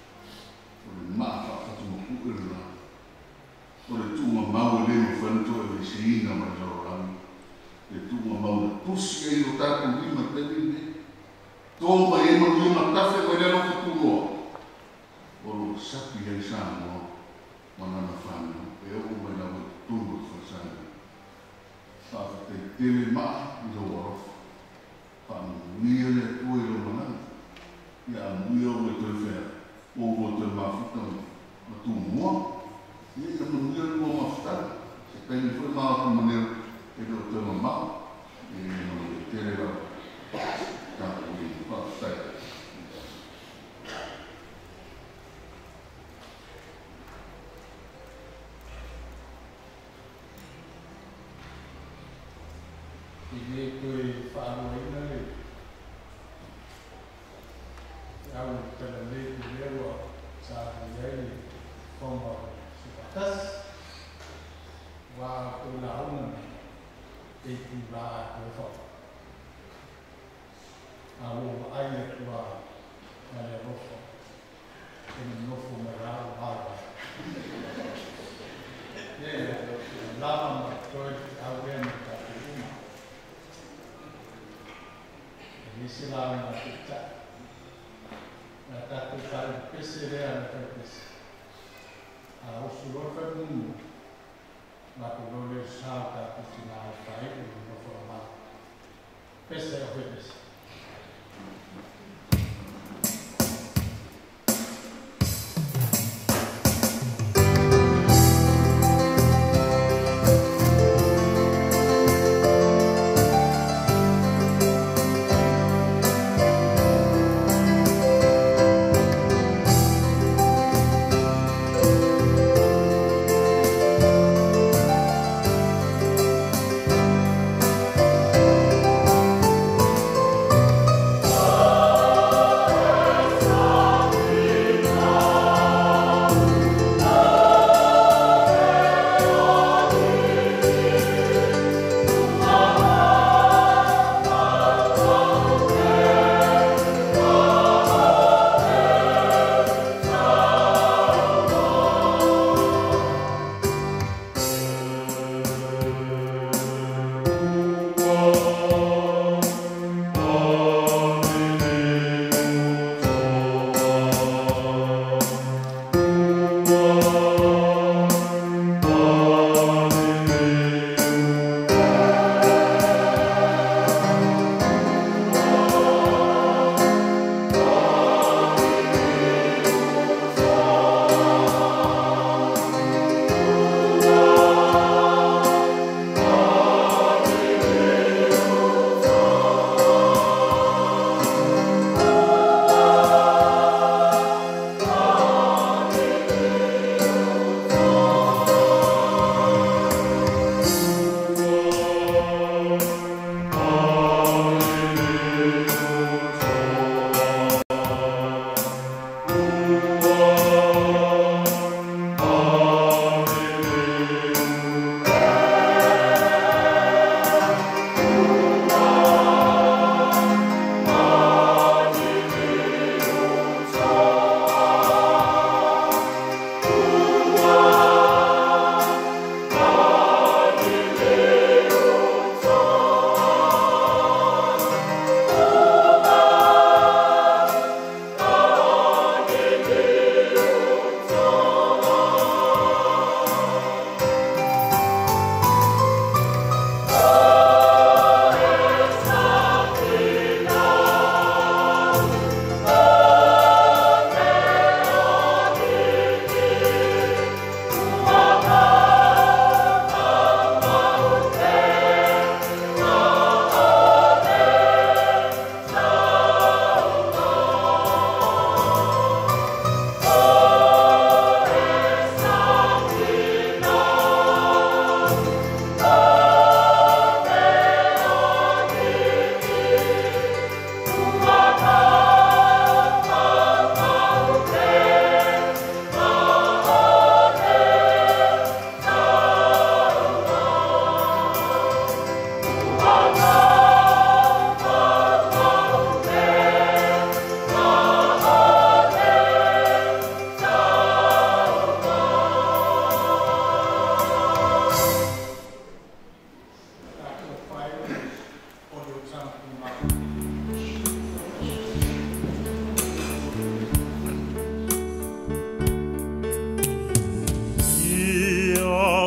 O le maa whakatu mo pupe runa. O le tūma mau le mo whanto e le se inga mai jaro rami. Le tūma mau le pusi e o tātou lima teni ne. Tōma e mo lima tafe mai le roka tūnoa. O lo sapi hei sāmoa. Manana whanau. E o mai lawa tūma whasana. Tāwha te tele maa I lo warofa. Muia le tue lo mana. Ia muia o le tue whea. O te mafuta ma tu mua. Ia ka muia le mua mafuta. Se teni whai maa ka manera e lo te mamau. E no le tere la. Ka ui whaafutai. I le koe whaanoina le. Au tala le ku lewa sa iai whonga sipatas. Wa o la una e tu la koe whao. A o aile kua na le rofo. E ni nofo me rao hawa. Lava ma koe au ena ka te uma. Nisi lawa na kita. Na tatu kari pese rea na kari pese. A osu rofa mumu. Na kulole sao tatu tina au kai uru rofa ma. Pese a hoi pese.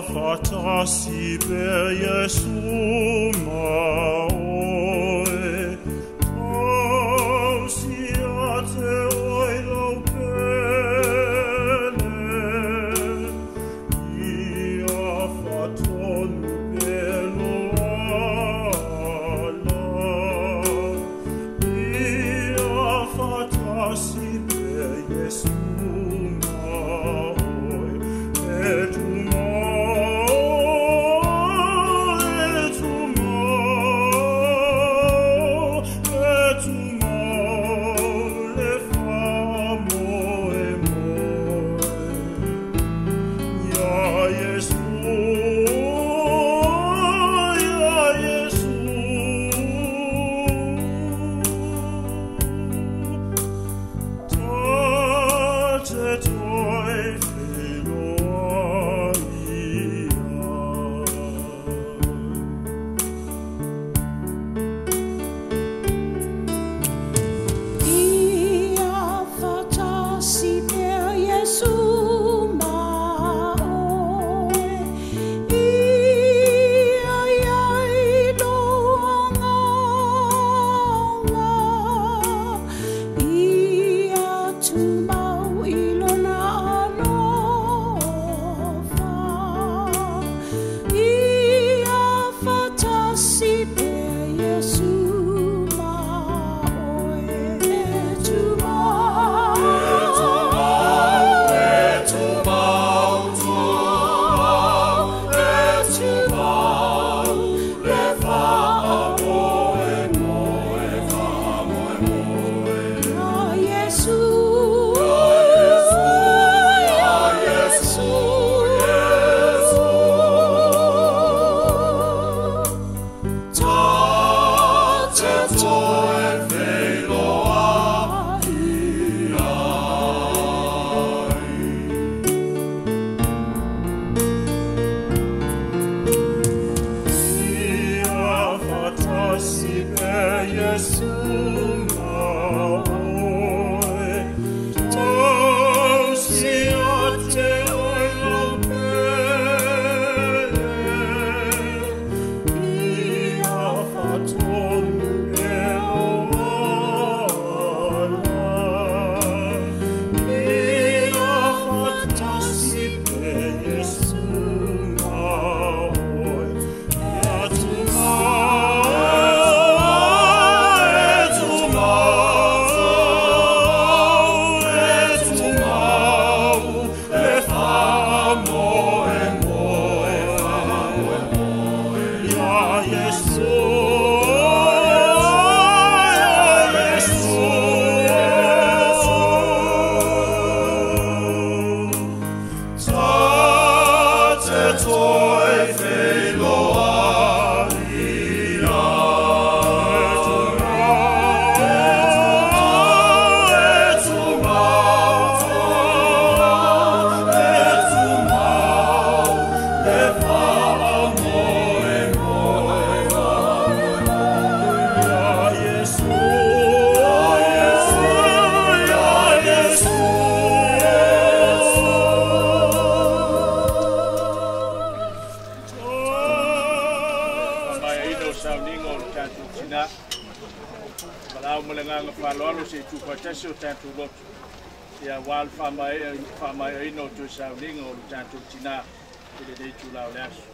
fatasi per Jesu maoe, tausiate oi lau pele, ia fatonu pelo ala, ia fatasi per Jesu ia wal whamai ino tu sauninga o tātou tina i le tūlau le asu.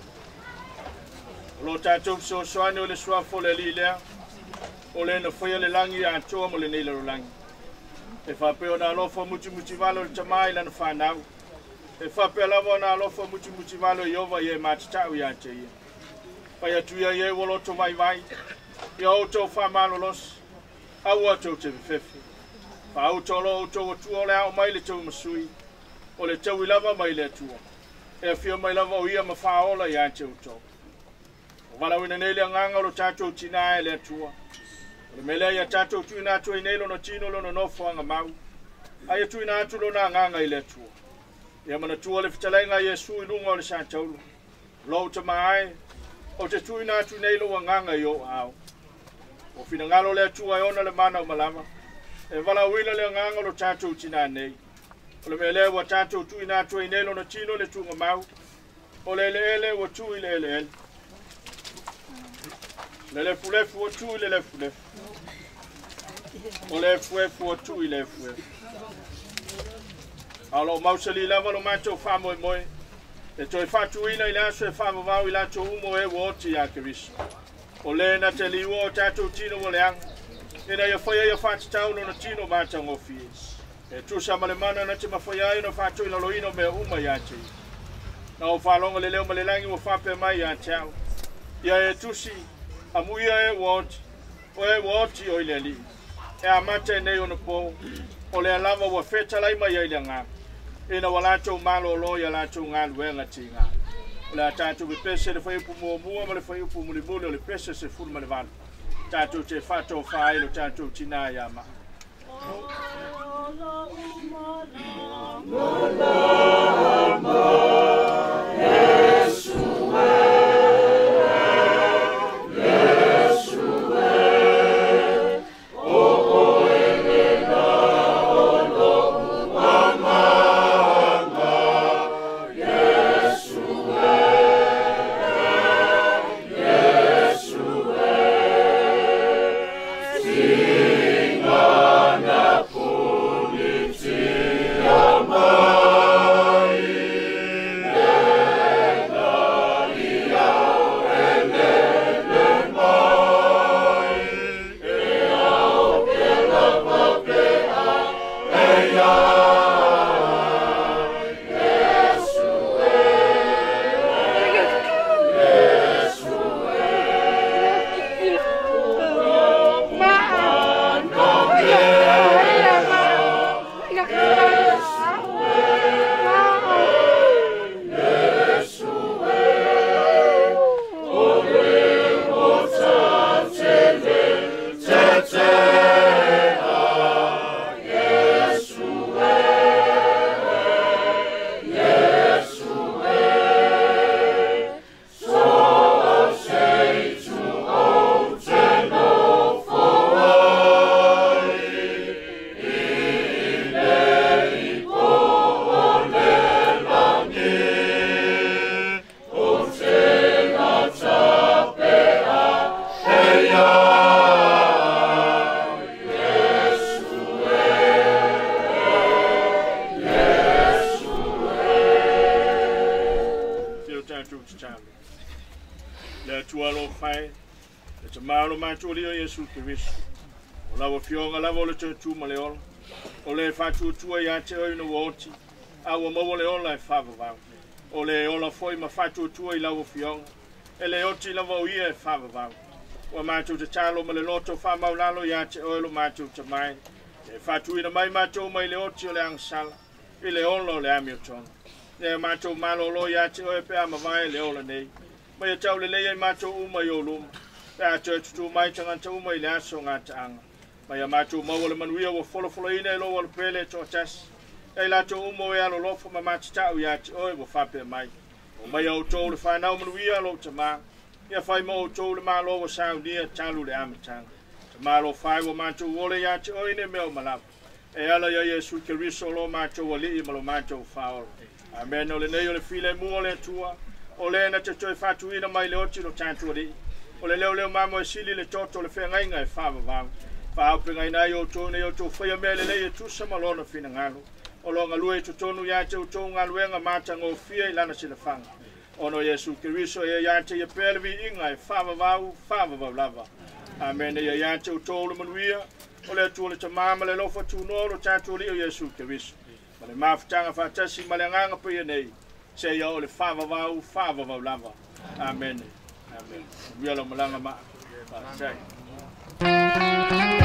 O lo tātou soani o le suafo le li lea, o le na whaia le langi a toa mo le nei laro langi. E whapeo na alofa muti walo le tamai lana whanau. E whapeo lava na alofa muti walo i ova i e mātatau i ante ia. Pai atu ia i e waloto mai vai, i au tau whamalo los, au atau te whiwhi. Pa au tolo o tau atua le au mai le tau masui, o le tau i lava mai le atua. E a whio mai lava o ia ma whaola i ante au tau. O walau ina nele anganga o lo tātou tina e le atua. O le melea ia tātou tui nā tua i nelo na tino lo na nofo anga mau. Ai tui nā atu lo na anganga i le atua. Ia mana tua le fitalenga i Yesu i lunga o le Santaulu. Lou ta mai, o te tui nā atu nelo anganga i o au. O fina ngalo le atua e ona le mana o malama. E wala wila le anganga lo tātou tina nei. O le melea wa tātou tui nā tua i nelo na tino le tunga mau. O le ele o tu ile ele. Le fulefu o tu ile le fulefu. O le fuefu o tu ile fuefu. Alo mausali lava lo macho fa moi moi. E toi fatu ina ila so fa vau ila to umo e woti ya kris. O le na te liwo tatu tino mo leang. Ina ya foya ya fatu tau no tino macha ngofi. E tu sa male mana na te mafoya ina fatu ina loino me uma ya te. Na o fa longa le leo male langi o fa pe mai ya tau. Ya e tu si amuia e woti. O e woti o ile li. E amate nei ono po. O le lava wa feta lai mai ile nga. Ina wala tau malo lo ya la tau ngal wenga tinga. La tatu be pese le fai pu mo ma le fai pu mo le bolo le pese se fu ma le van. Tatu te fato fai lo tatu tina ya ma. Yesu Kristo. Ola wo fionga la wo le tu maleol. Ole fatu tu ya te o no woti. A wo mo le ola fa va. Ole ola foi ma fatu tu i la wo fionga. Ele oti la wo ie fa va. Wa ma tu te talo ma le loto fa ma la lo ya te o lo ma tu te mai. E fatu ina mai ma tu mai le oti le ansala. Ile ola le Hamilton. E ma tu ma lo ya te o pe ama vai le ola nei. Ma ya tau le le ma tu uma yo lum. Ya church tu mai tanga tu mai la so ngatang. Ma ya ma tu mo le manuia wo folo ina lo wo pele to tas. E la tu mo ya lo fo ma tau ya o wo fa pe mai. O mai o to le fa na manuia lo tama. Ya fai mo to le ma lo wo sa dia talu le amatang. Tama lo fa wo ma tu wo le ya o ine me o malap. E ala ya Yesu Kristo lo ma tu wo le ma lo ma tu fa. Amen. O le nei o le file mo le tua. O le na te toi fa tu ina mai le oti lo tantu le. O le leo mamo e sili le toto le whenga inga e whawa Wha aupe ngai nai o tōne o tō whaia mea le lei e tusa malona whina ngalo. O longa lue to tonu ya te o tō ngā luenga mātanga o fia i lana sila whanga. Ono Yesu Kiriso e ya te ia pēlewi inga e whawa lava. Amen e ya te o tō le manuia. O le atua le ta māma le lofa tū noro tātua li o Yesu Kiriso. Ma le mawhitanga whātasi ma le nganga pia nei. Se ia o le whawa lava. Amen. Amen. Biar lo malanga mak.